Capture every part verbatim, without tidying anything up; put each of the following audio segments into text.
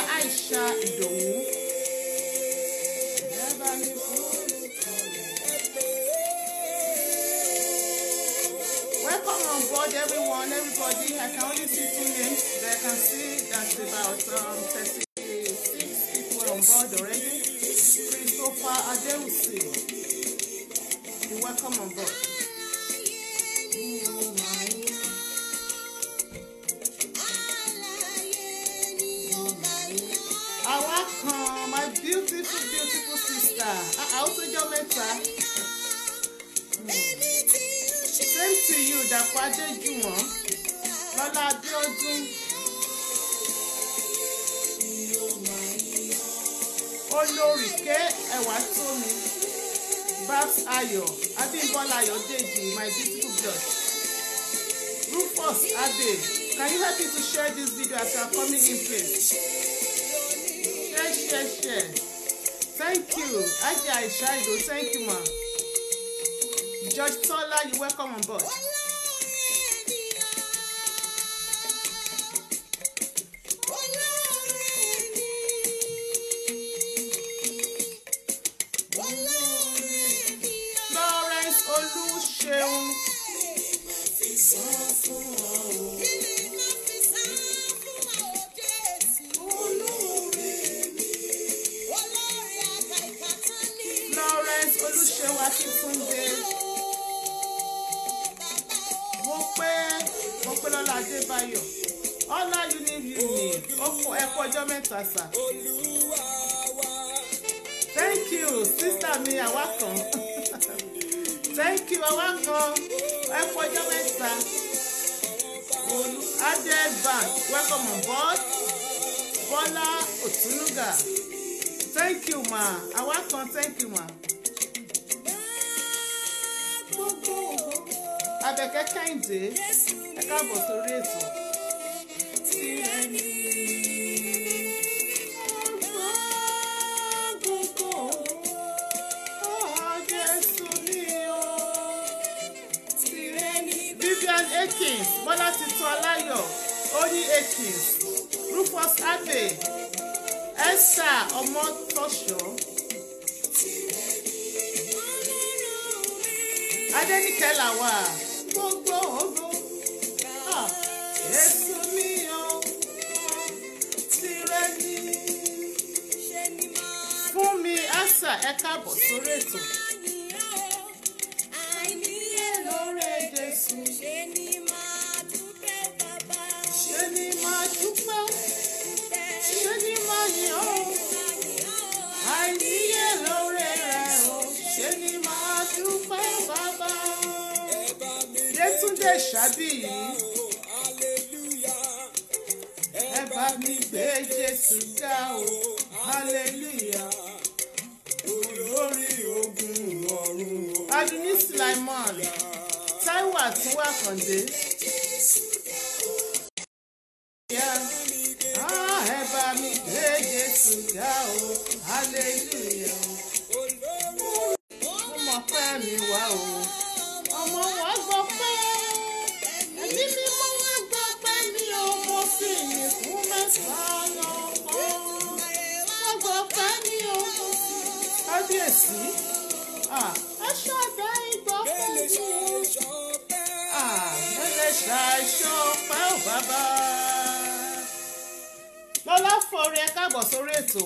Aisha Idowu. Welcome on board, everyone, everybody. I can only see two names, but I can see that about um, thirty-six people on board already. Christopher Adewusi, you're welcome on board. Welcome, my beautiful, beautiful sister. I also just met her. Same to you, Dakwade Juwon, Lola Abiodun, Olorike Ewatomi, Babs Ayo, Abimbola Ayodeji, my beautiful blood. Rufus Ade, can you help me to share this video as you are coming in, please? Share, share, share. Thank you. Aja Aishaido, thank you, ma. Judge Tola, you welcome on board. Florence Oluseun. Florence Oluseun Akitunde. Lola Adebayo. Ọlá uni uni. Oko ẹ̀kọ́ ọjọ́ mẹ́ta sà. Thank you, sister mi awakan. Thank you, awakan. Ẹ̀kọ́ ọjọ́ mẹ́ta. Olu Adebank, welcome on board. Bola Otunuga. Thank you, ma. Awakan, thank you, ma. Abẹ́kẹ́ Kẹ́hìndé. Ẹ káàbọ̀ sórí ètò. Vivian Akins, Bọ́lá Titun Aláyọ̀, Oyin Akins, Rufus Ade, Esther Ọmọtọ́ṣọ́, Adéníkẹ́ Làwà. Gbogbo ògo, Jésù mi o, tìrẹ ni. Fún mi, Asa, ẹ káàbọ̀ sórí ètò. Àìníye lóore Jésù. Ṣé ni máa dúpẹ́ bàbá? Ṣé ni máa dúpẹ́? Ṣé ni máa yìn ọ́? Àìníye lóore rẹ̀ o. Ṣé ni máa dúpẹ́ bàbá? Yétúndé Ṣàbíyì. Ẹ bá mi gbé Jésù ga o, hallelujah. Olórí ogun ọ̀run o. Adúní Sulaiman, Táíwò Àtúnwá Kàndé. Ẹ bá mi gbé Jésù ga o, hallelujah. Mo mọ̀ pé mi wá o. Ọmọ wa gbọ́ pé ẹ̀mí mi mọ́ wá gbọ́ pé mi ò mọ̀ sí ní fún mẹ́sàn-án ọkọ̀. Wọ́n gbọ́ pé mi ò mọ̀ sí. Kábíyèsí, aṣọ àdá ìgbọ́ pé mi ò. Mẹ́lẹ̀ ṣàìṣọ́ pẹ́ ò bàbá. Lọ́lá Fọre, ẹ káàbọ̀ sórí ètò.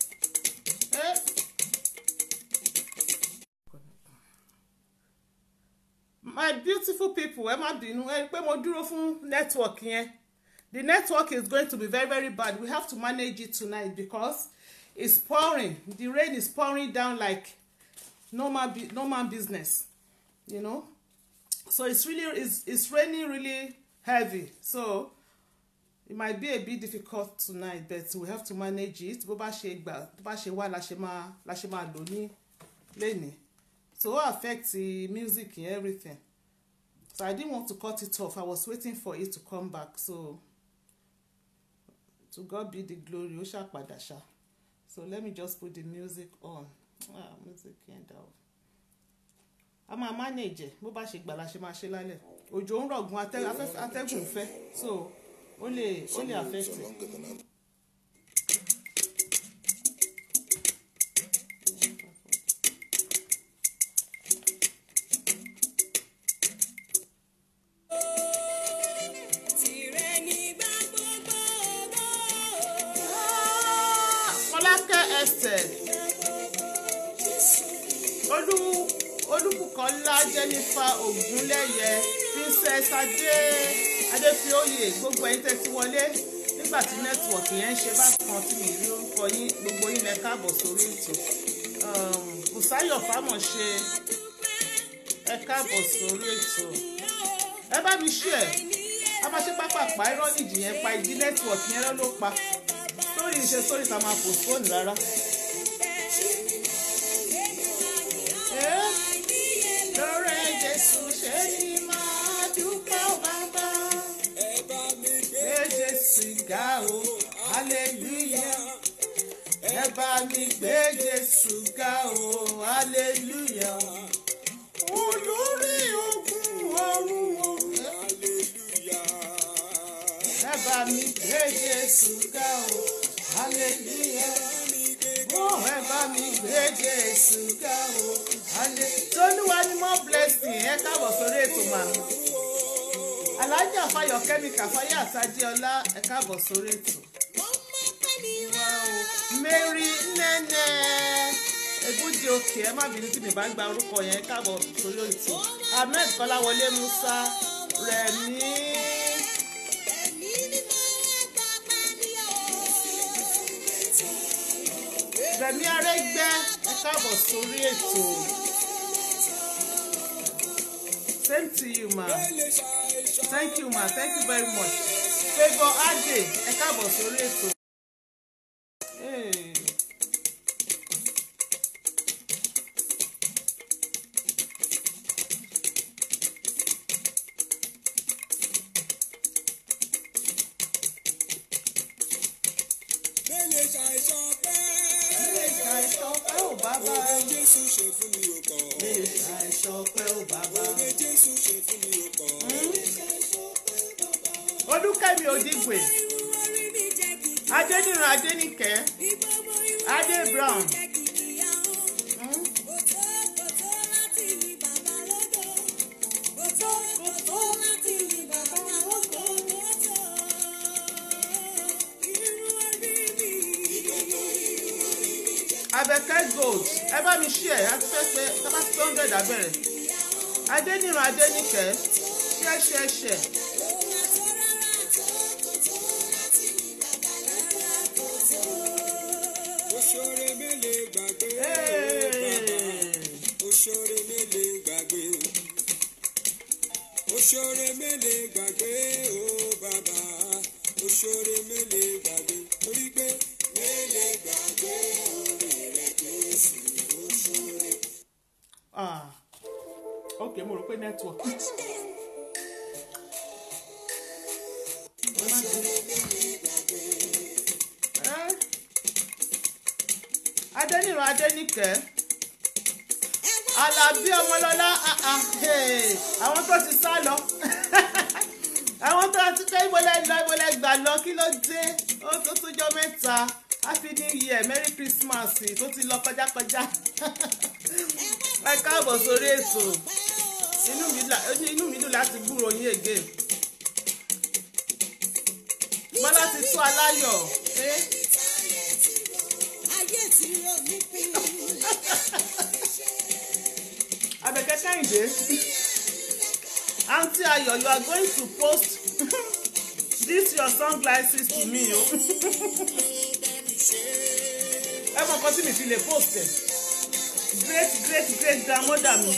My beautiful people, ẹ má bínú, ẹ pé mo dúró fún network yẹn. The network is going to be very very bad. We have to manage it tonight because it's pouring. The rain is pouring down like normal normal business, you know. So it's really it's, it's raining really heavy. So it might be a bit difficult tonight, but we have to manage it. Bó bá ṣe gbà, bó bá ṣe wá la ṣe máa la ṣe máa lò ní lẹ́ni. So it affects the music and everything. So I didn't want to cut it off. I was waiting for it to come back. So to God be the glory. Ó ṣá padà ṣá. So let me just put the music on. Ah, music can't out. A máa manage. Bó bá ṣe gbà la ṣe máa ṣe lálẹ́. Òjò ń rọ̀gùn atẹ́gùn fẹ́. So ó lè ó lè affect it. interested. Olú Olúbùkọ́lá Jennifer Ògúnlẹ́yẹ Princess Adé Adéfioyè gbogbo ẹ̀yin tẹ́ ti wọlé nígbà tí nẹ́tíwọ̀kì yẹn ń ṣe bákan tí mi rí orúkọ yín gbogbo yín lẹ káàbọ̀ sórí ètò. Bùsáyọ̀ Fámọ̀ṣe ẹ káàbọ̀ sórí ètò. Ẹ bá mi ṣí ẹ̀ a máa ṣe pápápá irọ́ nìjì yẹn pa ìdí nẹ́tíwọ̀kì yẹn ló pa sórí ìṣe sórí ta máa postpone rárá. Lórí Jésù ṣe ni máa dúpẹ́ bàbá. Gbé Jésù ga o, hallelujah. Ẹ bá mi gbé Jésù ga o, hallelujah. Olórí ogun ọ̀run o, hallelujah. Ẹ bá mi gbé Jésù ga o, hallelujah. Oh, ẹ bá mi gbé Jésù ga o, hallelujah. Tolúwa ni more blessing ẹ káàbọ̀ sórí ètò màmí. Alájà Fáyọ̀ Kẹ́míkà Fáyọ̀ Àtàdéọlá ẹ káàbọ̀ sórí ètò. Mary Nene Egúnjẹ Òkè ẹ má bínú tí mi bá gba orúkọ yẹn ẹ káàbọ̀ sórí ètò. Ahmed Kọ́láwọlé Musa Rẹ̀mí. Rẹ̀mí Arẹ́gbẹ́ ẹ káàbọ̀ sórí ètò. Same to you, ma. Thank you, ma. Thank you very much. Favour Ade ẹ káàbọ̀ sórí ètò. Hey. Bàbá Jésù ṣe fún mi o kàn. Lè ṣàìṣọpẹ́ o bàbá. Oore Jésù ṣe fún mi o kàn. Olúkẹ́mi Òdìgbè. Adéníran Adéníkẹ́. Adé Brown. Abẹ́kẹ́ Gold ẹ bá mi ṣí ẹ̀ àti fẹ́ pé tábà tí tó ń dẹ̀dà bẹ̀rẹ̀. Adéníran Adéníkẹ́ ṣẹ́ṣẹ́ṣẹ́. Oṣoore mélèé gbàgbé bàbá. Oṣoore mélèé gbàgbé. Oṣoore mélèé gbàgbé o bàbá. Oṣoore mélèé gbàgbé. Torí pé mélèé gbàgbé orí rẹ̀ Jésù oṣoore. Ah, ok, mo rò pé network. Adéníran Adéníkẹ́ Alábí Ọmọlọ́lá àwọn tó ti sá lọ àwọn tó ti tẹ́ ìbọlẹ̀ lọ ìbọlẹ̀ gbà lọ kí ló dé ó tó tó jọ mẹ́ta happy new year merry christmas tó ti lọ kọjákọjá ẹ káàbọ̀ sórí ètò inú mi dùn láti gbúrò yín ègé Bọ́lá ti tó aláyọ̀ Abẹ́kẹ́ Kẹ́hìndé Aunty Ayọ̀, you are going to post this your sunglasses to me o. Ẹ mọ̀ nǹkan tí mi fi lè post ẹ̀ great great great grandmother mi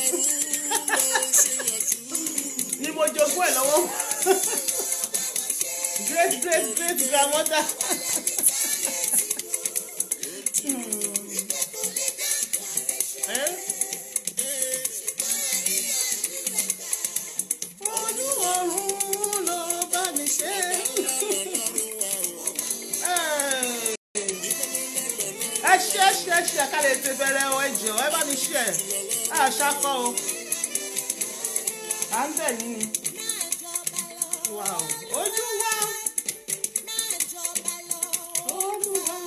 ni mo jogún ẹ̀ lọ́wọ́ great great great grandmother. Eh? Olúwarun ló bá mi ṣe. Ẹ ṣe ẹ ṣe ẹ ṣe ká lè ti bẹ̀rẹ̀ ọ ẹ jọ ẹ bá mi ṣe ẹ àṣàkọ o à ń bẹ̀ yín ni. Olúwa Olúwa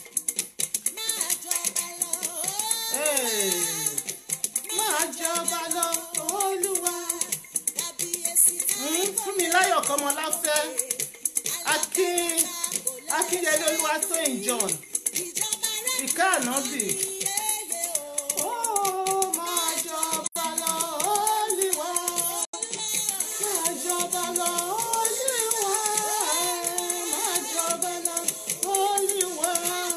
máa jọba lọ Olúwa. Fúnmiláyọ̀ Kọ́mọláfẹ́ Akin Akínyẹlé Olúwatóyìn John ìkẹ́ ànábì. Ó máa jọba lọ Olúwa, máa jọba lọ Olúwa, máa jọba lọ Olúwa,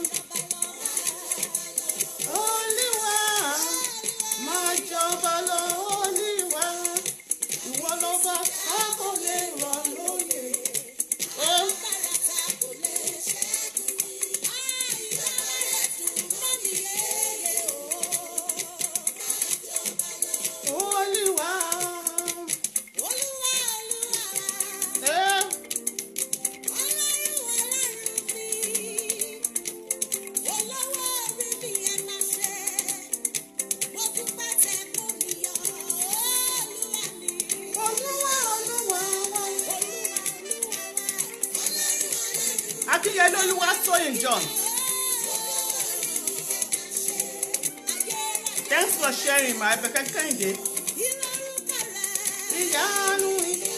Olúwa, máa jọba lọ Olúwa, ìwọ lọ́ba a kò lè rọ̀ lóyè. Akínyẹlé Olúwatóyìn John. Thanks for sharing, my Abẹ́kẹ́ Kẹ́hìndé. Ìyanu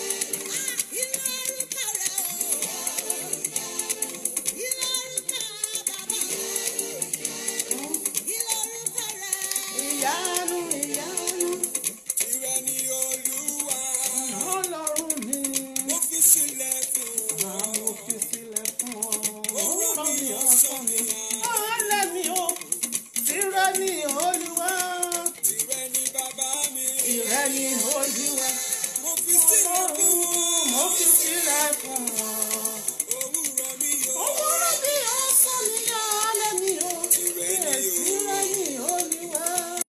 ìyanu ìyanu. Tìrẹ ni Olúwa. Ọlọ́run mi. Mo fi sílẹ̀ fún ọ. Mo fi sílẹ̀ fún ọ. Òwúrọ̀ mi ọ̀sán mi. Ọ̀lẹ́ mi o. Tìrẹ ni Olúwa. Tìrẹ ni bàbá mi. Tìrẹ ni Olúwa. Mo fi sílẹ̀ fún ọ. Mo fi sílẹ̀ fún ọ. Òwúrọ̀ mi o. Òwúrọ̀ mi ọ̀sán mi. Ọ̀lẹ́ mi o. Tìrẹ ni Olúwa.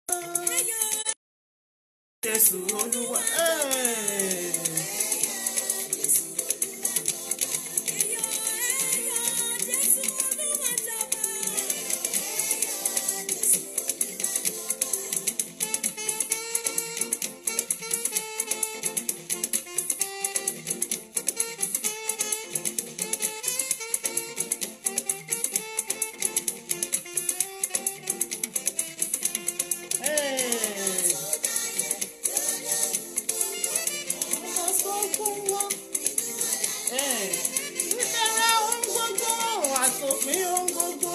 Jésù Olúwa. Ìbẹ̀rẹ̀ ohun gbogbo àtòpin ohun gbogbo.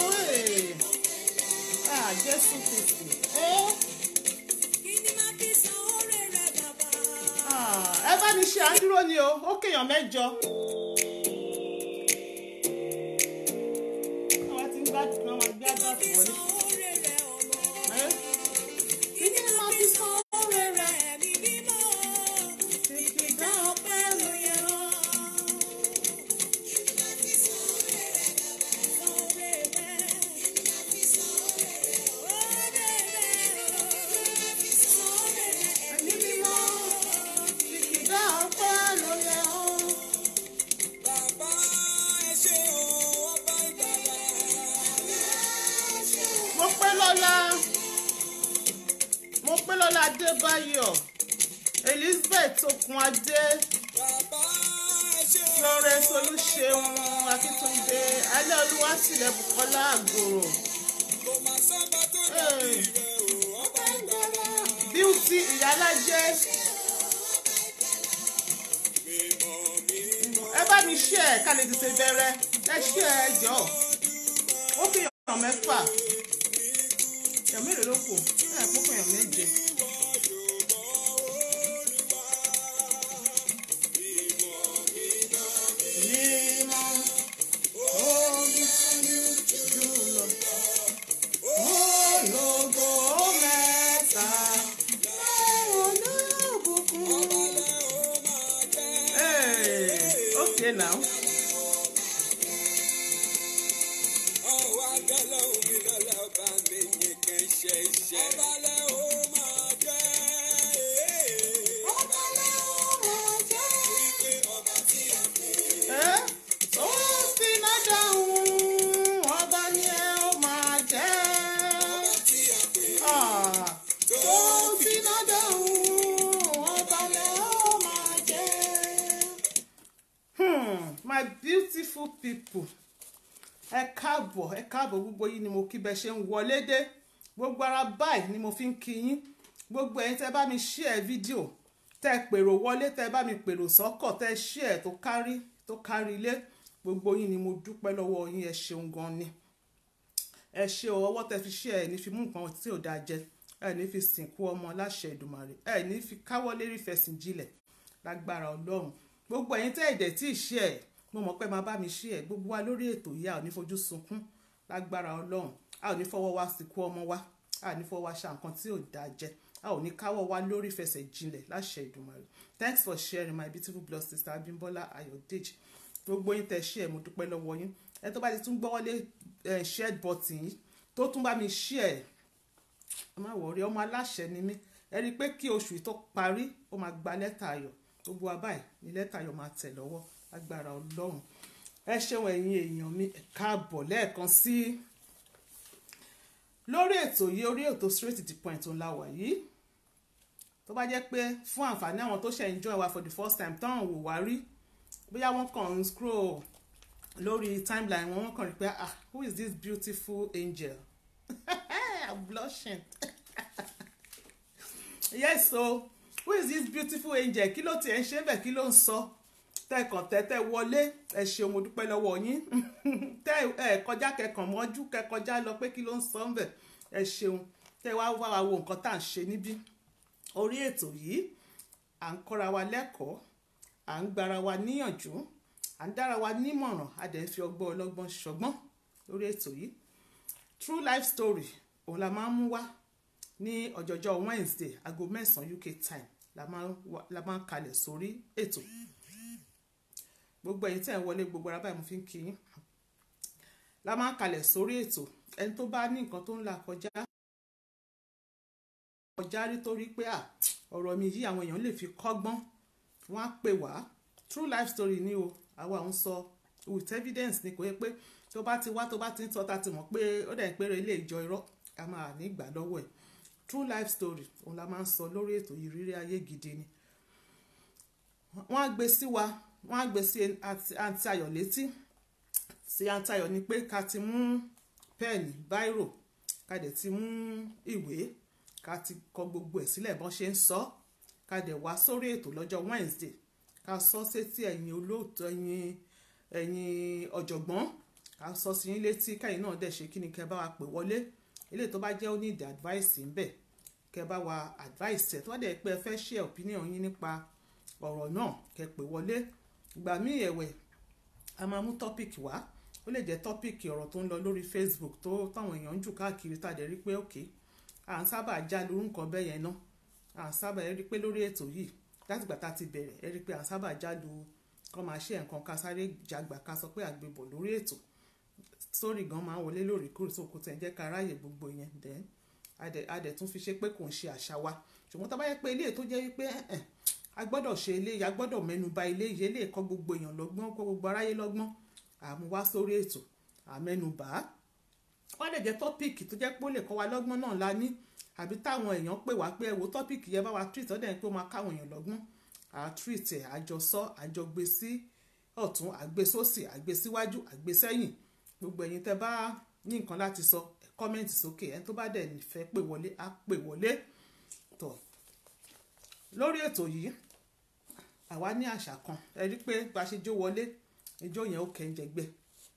Ah, Jésù Kristi. Ẹ bá mi ṣe àdúró ni o, ó kéèyàn mẹ́jọ. Àwọn tí ń bá ti máa gbé àgbà fún wọlé. Kí ni máa fi san oore rẹ̀? Ìgbà ọpẹ́ ló yẹ ọ́. Mọ́pẹ́lọ́lá Adébáyọ̀, Elizabeth Okunadé, Florence Olúṣeun Akíntúndé, Alẹ́ Olúwatílẹ̀ Bùkọ́lá Àgòrò, Beauty Ìyálájẹ́. Ẹ bá mi ṣe ẹ̀ ká lè tètè bẹ̀rẹ̀, ẹ ṣe ẹ jọ. Ó fi ọ̀nà mẹ́fà. Èèyàn mélòó ló kù? Ẹ̀ púpọ̀ èèyàn méje. Okay now. My beautiful people, ẹ káàbọ̀ ẹ káàbọ̀ gbogbo yín ni mo kí bẹ ṣe ń wọlé dé, gbogbo ara báyìí ni mo fi ń kí yín, gbogbo ẹ̀yin tẹ́ bá mi share fídíò, tẹ́ pèrò wọlé, tẹ́ bá mi pèrò sọ́kọ̀, tẹ́ share tó kárí tó kárí ilé, gbogbo yín ni mo dúpẹ́ lọ́wọ́ yín, ẹ ṣeun gan ni. ẹ ṣe o, ọwọ́ tẹ fi ṣe ẹ ní fi mú nǹkan tí ò dáa jẹ, ẹ ní fi sìnkú ọmọ láṣẹ Èdùmàrè, ẹ ní fi káwọ́ lérí fẹ̀sìn jinlẹ̀ lágbára Ọlọ́run. Gbogbo ẹ̀yin tẹ́ ẹ̀dẹ̀ tí ì ṣe ẹ̀, mo mọ̀ pé máa bá mi ṣe ẹ̀, gbogbo wa lórí ètò yìí a ò ní fojú sunkún lágbára Ọlọ́run, a ò ní fọwọ́ wa sìnkú ọmọ wa, a ò ní fọwọ́ wa ṣe nǹkan tí ò dáa jẹ, a ò ní káwọ́ wa lórí fẹsẹ̀ jinlẹ̀ láṣẹ Èdùmàrè. Thanks for sharing, my beautiful blood sister Abimbola Ayodeji. Gbogbo yín tẹ́ share, mo dúpẹ́ lọ́wọ́ yín. Ẹ tó bá ti tún gbọ́wọ́lé share button yìí tó tún bá mi share, ẹ má wọrí, ọmọ aláṣẹ ni mí. Ẹ rí i pé kí oṣù yìí tó parí ó máa gba lẹ́tà ayọ̀, gbogbo wa báyìí ni lẹ́tà ayọ̀ máa tẹ̀ lọ́wọ́ agbára Ọlọ́run. Ẹ ṣeun ẹ̀yin èèyàn mi, ẹ káàbọ̀ lẹ́ẹ̀kan sí lórí ètò yìí, orí ètò straight to the point òun la wà yìí. Tó bá jẹ́ pé fún àǹfààní àwọn tó ṣe ń join wa for the first time tán wò wá rí, bóyá wọ́n kàn ń scroll lórí timeline wọn, wọ́n kàn rí pé ah, who is this beautiful angel? I'm blushing. Yes, so who is this beautiful angel? Kí ló tiẹ̀ ń ṣe bẹ́ẹ̀, kí ló ń sọ? Tẹ́kàn tẹ́tẹ́ wọlé, ẹ ṣeun mo dúpẹ́ lọ́wọ́ yín. Tẹ́ ẹ kọjá kẹkàn mọ́jú kẹ kọjá lọ pé kí ló ń sọ ń bẹ̀, ẹ ṣeun. Tẹ́ wá wá wa wo nǹkan tá à ń ṣe níbí. Orí ètò yìí à ń kọ́ra wa lẹ́kọ̀ọ́, à ń gbára wa níyànjú, à ń dára wa nímọ̀ràn, a dẹ̀ ń fi ọgbọ́n ọlọ́gbọ́n ṣọgbọ́n lórí ètò yìí. True life story òun la máa ń mú wá ní ọjọ́jọ́ Wednesday aago mẹ́sàn-án U K time la máa ń kalẹ̀ sórí ètò. Gbogbo ẹ̀yin tẹ́ ń wọlé, gbogbo ara báyìí mo fi ń kí yín. La máa ń kalẹ̀ sórí ètò. Ẹni tó bá ní nǹkan tó ń là kọjá kọjá rí torí pé à ọ̀rọ̀ mi yìí àwọn èèyàn lè fi kọ́gbọ́n, wọ́n á pè wá. True life story ni o, àwa ń sọ with evidence ni, kò yẹ pé tó bá ti wá tó bá ti ń tọ́ ta ti mọ̀ pé ó dẹ̀ ń péré ilé ìjọ irọ́, a máa ní ìgbà lọ́wọ́ ẹ̀. True life story òun la máa ń sọ lórí ètò ìrírí ayé gidi ni. Wọ́n á gbé sí wa, wọ́n á gbé sí àǹtí Ayọ̀ létí. Sí àǹtí Ayọ̀ ni pé ká ti mú pẹ́ẹ̀nì báírò, ká dẹ̀ ti mú ìwé, ká ti kọ gbogbo ẹ̀ sílẹ̀ bọ́n ṣe ń sọ, ká dẹ̀ wá sórí ètò lọ́jọ́ Wednesday, ká sọ sétí ẹ̀yin olóòótọ́, ẹ̀yin ẹ̀yin ọ̀jọ̀gbọ́n, ká sọ sí yín létí, káyìn náà dẹ̀ ṣe kí ni kẹ́ bá wa pè wọlé. Ilé tó bá jẹ́ ó need advice ń bẹ̀, kẹ́ bá wa advice ẹ̀. Tó bá dẹ̀ pé ẹ fẹ́ share opinion yín nípa ọ̀rọ̀ náà, kẹ́ pè wọlé. Ìgbà míì ẹ̀wẹ̀ a máa mú topic wá, ó lè jẹ́ topic ọ̀rọ̀ tó ń lọ lórí Facebook tó táwọn èèyàn ń jù káàkiri, tá dẹ̀ rí pé okay, à ń sábà já lórí nǹkan bẹ́ẹ̀ yẹn náà, à ń sábà ẹ rí pé lórí ètò yìí láti ìgbà tá ti bẹ̀rẹ̀ ẹ rí pé à ń sábà já lu kọ́ máa ṣe nǹkan ká sáré jàgbà ká sọ pé àgbébọ̀ lórí ètò. Sórí gan máa ń wọlé lórí kúrò tó kò tẹ̀ ń jẹ́ ká ráyè gbogbo yẹn, then a dẹ̀ tún fi ṣe pé kò ń ṣe àṣà wa. Ṣùgbọ́n tá bá yẹ pé ilé tó jẹ́ wípé a gbọ́dọ̀ ṣe ilé, a gbọ́dọ̀ mẹ́nu bà ilé yìí, ilé kọ́ gbogbo èèyàn lọ́gbọ́n, kọ́ gbogbo aráyé lọ́gbọ́n, àmú wá sórí ètò, àmẹ́nu bà. Wọ́n lè jẹ́ tọ́pìkì tó jẹ́ pé ó lè kọ́ wa lọ́gbọ́n náà la ní, àbí táwọn èèyàn pè wá pé ẹ wo tọ́pìkì yẹn bá wa treat, ó dẹ̀ pé ó máa káwọn èèyàn lọ́gbọ́n, à treat ẹ̀, àjọsọ, àjọgbé sí ọ̀tún, àgbé sósì, àgbé síwájú, àgbé sẹ́yìn. Gbogbo ẹ̀yin tẹ́ bá ní nǹkan láti sọ, kọ́mẹ́ǹtì sókè, ẹni tó bá dẹ̀ nífẹ̀ẹ́ pè wọlé á pè wọlé. Tọ́ lórí ètò yìí àwa ní àṣà kan, ẹ rí pé bá ṣe jó wọlé, ijó yẹn ó kẹ́ńjẹgbẹ́.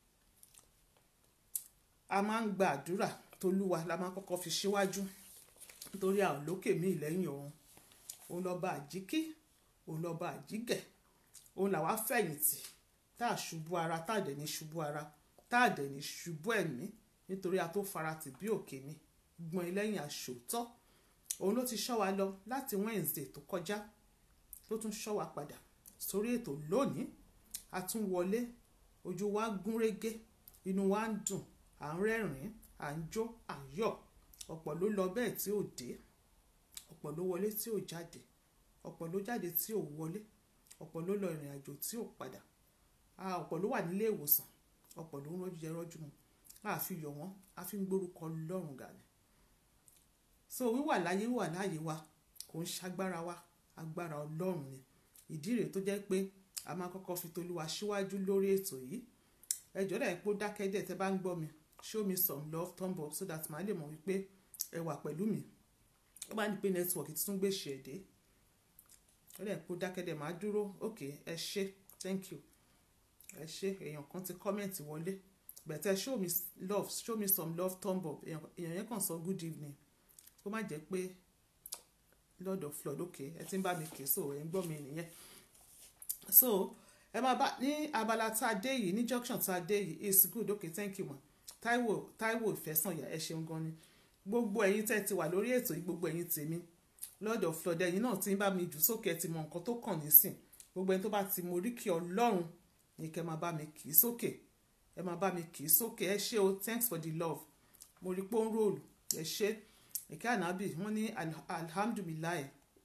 A máa ń gba àdúrà t'Olúwa la máa kọ́kọ́ fi síwájú, nítorí a ò lókè mí lẹ́yìn ọ̀run. Òun lọ́ba àjíkí, òun lọ́ba àjígẹ̀, òun làwa fẹ̀yìntì, tá a ṣubú ara, tá a dẹ̀ ní ṣubú ara, tá a dẹ̀ ní ṣubú ẹ̀mí, nítorí a tó faratì bí òkè ni, gbọ́n ẹlẹ́yìn aṣòótọ́. Òun ló ti ṣọ́ wa lọ láti Wednesday tó kọjá, ló tún ṣọ́ wa padà sórí ètò lónìí. A tún wọlé, ojú wa gún régé, inú wa ń dùn, à ń rẹ́rìn-ín, à ń jó, à ń yọ̀. Ọ̀pọ̀ ló lọ bẹ́ẹ̀ tí ò dé, ọ̀pọ̀ ló wọlé tí ò jáde, ọ̀pọ̀ ló jáde tí ò wọlé, ọ̀pọ̀ ló lọ ìrìn àjò tí ò padà, ọ̀pọ̀ ló wà nílé ìwòsàn, ọ̀pọ̀ ló ń rọ́jú jẹ rọ́jú mu. A fi yọ̀ wọ́n, a fi ń gbórúkọ Ọlọ́run ga ni. So wíwà láyé wà láyé wa kò ń ṣagbára wa, agbára Ọlọ́run ni. Ìdí rèé tó jẹ́ pé a máa kọ́kọ́ fi t'Olúwa síwájú lórí ètò yìí. Ẹ jọ̀ọ́ dẹ̀ pé ó dákẹ́ dẹ̀ tẹ́ bá ń gbọ́ mi, show me some love, thumb up, so that màá lè mọ̀ wípé ẹ wà pẹ̀lú mi. Ó bá ní pé network ti tún gbé ṣe ẹ̀dẹ́, ó dẹ̀ pé ó dákẹ́ dẹ̀ máa dúró. Okay, ẹ ṣé, thank you. Ẹ ṣé, èèyàn kan ti comment wọlé, better show me love, show me some love thumb up. Èèyàn yẹn kàn sọ good evening kó má jẹ́ pé Lord of Flood okay ẹ ti ń bá mi kì í so ẹ ń gbọ́ mi nìyẹn. So ẹ máa bá ní abala tá a dé yìí ní junction tá a dé yìí is good okay thank you ma. Táíwò Táíwò Ìfẹ́sànyà ẹ ṣeun gan ni. Gbogbo ẹ̀yin tẹ́ ti wà lórí ètò yìí, gbogbo ẹ̀yin tèmi Lord of Flood ẹ̀yin náà ti ń bá mi jù sókè ti mọ nǹkan tó kàn nísìn. Gbogbo ẹni tó bá ti mo rí kí Ọlọ́run ní kẹ́ máa bá mi kì í sókè, ẹ máa bá mi kì í sókè. Ẹ ṣé o, thanks for the love. Mo rí pé ó ń ròlù ẹ ṣé. Ìkẹ́ ànábì wọ́n ní alhamdulilayi.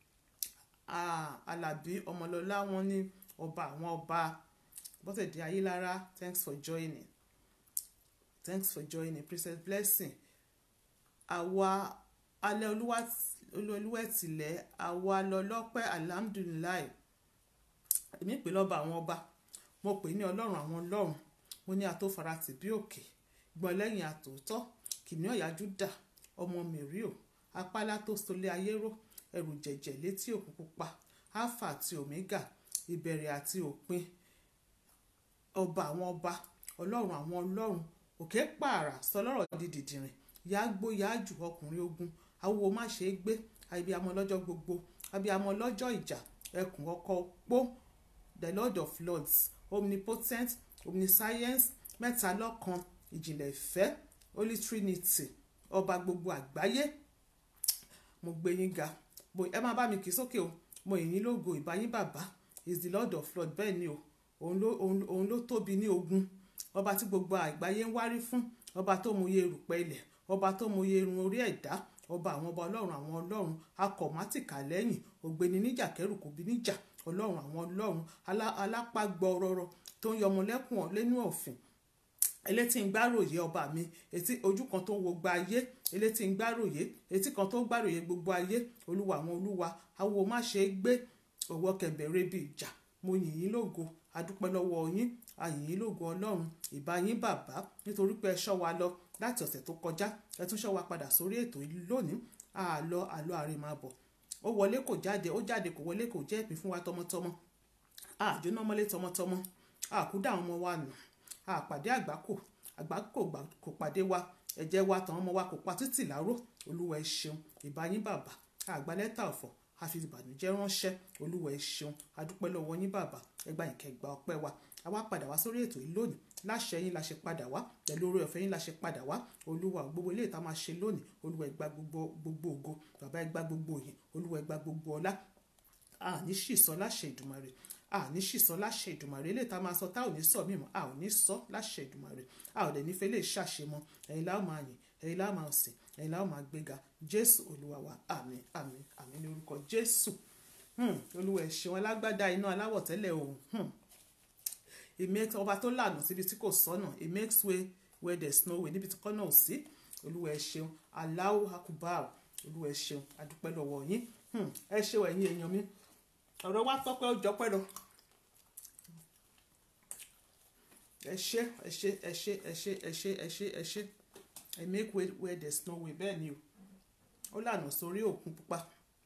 Alábí Ọmọlọ́lá wọ́n ní ọba àwọn ọba. Bọ́sẹ̀dé Ayélára, thanks for joining, thanks for joining. Princess Blessing àwa alẹ́ olúwẹ̀tìlẹ̀ àwa lọ́lọ́pẹ́ alhamdulilayi. Èmi pè lọ́ba àwọn ọba, mo pè ní ọlọ́run àwọn ọlọ́run, mo ní atófaratì bí òkè, gbọ́n lẹ́yìn àtòótọ́, kìnìún ọ̀yà Júdà, ọmọ mẹ́ríò, apálá tó solé ayéró, ẹrù jẹ̀jẹ̀ létí òkun pupa, alpha àti omega, ìbẹ̀rẹ̀ àti òpin, ọba àwọn ọba, ọlọ́run àwọn ọlọ́run, òkè pààrà sọlọ́rọ̀ di dìdìrìn, yàgbó yàjù ọkùnrin ogun, awo má ṣe é gbé, abiyamọ lọ́jọ́ gbogbo, abiyamọ lọ́jọ́ ìjà, ẹkùn ọkọ̀ pó, the Lord of Lords, omnipotent, omniscience, mẹ́ta lọ́kan, ìjìnlẹ̀ ìfẹ́, Holy Trinity, ọba gbogbo àgbáyé. Mo gbé yín ga, ẹ máa bá mi kì í sókè o. Mo yìn yín lógo, ìbáyín bàbá is the Lord of Lords, bẹ́ẹ̀ ni o. Òun ló òun ló tóbi ní ogun, ọba tí gbogbo àgbáyé ń wárí fún, ọba tó mọye erùpẹ̀ ilẹ̀, ọba tó mọye irun orí ẹ̀dá, ọba àwọn ọba, ọlọ́run àwọn ọlọ́run, akọ̀mátìkà lẹ́yìn, ògbéni níjà kẹrù kò bí níjà, ọlọ́run àwọn ọlọ́run, alápá gbọrọrọ tó ń yọmọ lẹ́kùn lẹ́nu ọ̀fìn, elétí ń gbáròyé ọba mi, etí ojú kan tó ń wo gba ayé, elétí ń gbáròyé, etí kan tó ń gbáròyé gbogbo ayé, olúwa àwọn olúwa, awo má ṣe é gbé, òwò kẹ̀mbẹ̀rẹ̀ bí ìjà. Mo yìn yín lógo, adúpẹ́ lọ́wọ́ yín, ayìn yín lógo ọlọ́run, ìbá yín bàbá, nítorí pé ẹ ṣọ́ wa lọ láti ọ̀sẹ̀ tó kọjá, ẹ tún ṣọ́ wa padà sórí ètò yìí lónìí. Àlọ́ àlọ́ àrèmábọ̀, ó wọlé kò jáde, ó jáde kò wọlé kò jẹ́ ìpín fún wa tọmọtọmọ. Àjóná mọ́lé tọmọtọmọ, àkúdà àwọn ọmọ wa nù, àpàdé àgbákò, àgbákò kò pàdé wa, ẹ̀jẹ̀ wa tàwọn ọmọ wa kò pa títì láró. Olúwa ẹ ṣeun, ìbá yín bàbá, àgbà lẹ́tà ọ̀fọ̀, àfi ìbànújẹ́ ránṣẹ́. Olúwa ẹ ṣeun, adúpẹ́ lọ́wọ́ yín bàbá, ẹgbà ìkẹgbà ọpẹ́ wa. A wá padà wá sórí ètò yìí lónìí, láṣẹ yín la ṣe padà wá, pẹ̀lú oore ọ̀fẹ́ yín la ṣe padà wá. Olúwa gbogbo ilé ìta máa ṣe lónìí, olúwa ẹ gbà gbogbo gbogbo ògo, bàbá ẹ gbà gbogbo òyìn, olúwa ẹ gbà gbogbo ọlá. A ní ṣìsọ láṣẹ Ìdùmarè, a ní ṣìsọ láṣẹ Ìdùmarè, ilé ìta máa sọ tá ò ní sọ mímọ́, a ò ní sọ láṣẹ Ìdùmarè, a ò dẹ̀ nífẹ̀ẹ́ lè ṣàṣemọ́. Ẹ̀yin la ó máa yìn, ẹ̀yin la ó máa sìn, ẹ̀yin la ó máa gbéga. Jésù olúwa wa, àmín àmín àmín ní orúkọ Jésù. Hmm. Olúwa ẹ ṣeun, alágbádá iná aláwọ̀ tẹ́lẹ̀ òun. Hmm. It makes ọba tó lànà síbi tí kò sọ́nà, it makes way where there's no way, níbi tí kọ́nà ò sí. Olúwa ẹ ṣeun, Allahu Akbar. Olúwa ẹ ṣeun, adúpẹ́ lọ́wọ́ yín. Hmm. Ẹ ṣeun ẹ̀yin èèyàn mi, ọ̀rọ̀ wa tọ́pẹ́ ó jọpẹ́ lọ. Ẹ ṣé ẹ ṣé ẹ ṣé ẹ ṣé ẹ ṣé ẹ ṣé ẹ ṣé. I make way where there's no way, bẹ́ẹ̀ ni o. Ó lànà sórí òkun pupa.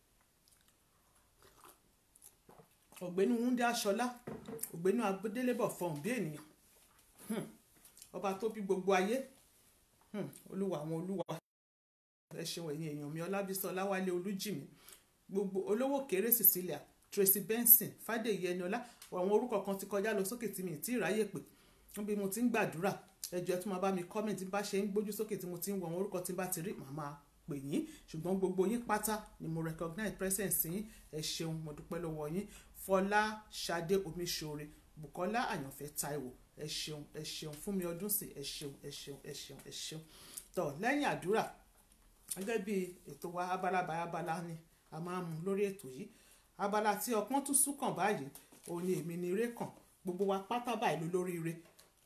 Ọ̀gbẹ́ni Wúndé Aṣọlá, ọ̀gbẹ́ni Agbédélébọ̀ fọhùn bí ènìyàn. Hmm. Ọba tó bí gbogbo ayé. Hmm. Olúwa àwọn olúwa. Ẹ ṣeun ẹ̀yin èèyàn mi, Ọlábísí Ọláwálé Olújìmí, gbogbo olówó kéré Cecilia, Tracy Benson, Fádèyí Ẹniọlá, àwọn orúkọ kan ti kọjá lọ sókè tí mi ì tí ì ráyè pé bí mo ti ń gbàdúrà. Ẹ jọ̀ọ́ ẹ tún máa bá mi comment bá ṣe ń gbójú sókè tí mo ti ń wo àwọn orúkọ tí bá ti rí màmá pè yín, ṣùgbọ́n gbogbo yín pátá ni mo recognize presence yín. Ẹ ṣeun, mo dúpẹ́ lọ́wọ́ yín. Fọlá Ṣadé Omiṣore, Bùkọ́lá Àyànfẹ́ Táíwò, ẹ ṣeun ẹ ṣeun. Fúnmi Ọdúnsì, ẹ ṣeun ẹ ṣeun ẹ ṣeun ẹ ṣeun. Tó lẹ́yìn àdúrà, gẹ́gẹ́ bí ètò wa abala bá abala ni a máa ń mú lórí ètò yìí. Abala tí ọpọ́n tún sún kàn báyìí, òun ni èmi ni ire kàn, gbogbo wa pátá báyìí ló lórí ire.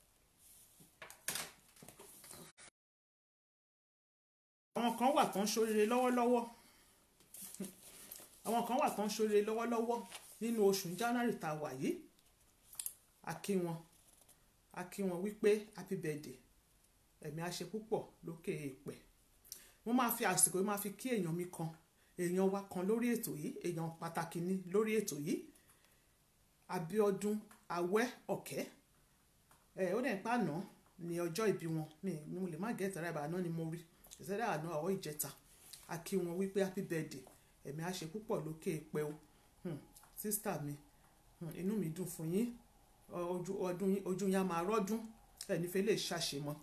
Àwọn kan wà tó ń ṣoríire lọ́wọ́lọ́wọ́, àwọn kan wà tó ń ṣoríire lọ́wọ́lọ́wọ́ nínú oṣù January tá a wà yìí. A kí wọn, a kí wọn wípé happy birthday, ẹ̀mí á ṣe púpọ̀ lókè èèpẹ̀. Mo máa fi àsìkò yìí máa fi kí èèyàn mi kan, èèyàn wa kan lórí ètò yìí, èèyàn pàtàkì ni lórí ètò yìí. Abíọ́dún Awẹ́ Ọ̀kẹ́, ẹ̀ ó dẹ̀ ń pàná ní ọjọ́ ìbí wọn mi mo lè má get right, àná ni mo rí ìṣẹ́dá àná àwọ̀ ìjẹta a kí wọn wípé happy birthday ẹ̀mí á ṣe púpọ̀ lókè èpẹ́ o sísítà mi inú mi dùn fún yín ojú ọdún yín ojú yín á máa rọ́dún ẹni fẹ́ lè ṣàṣemọ́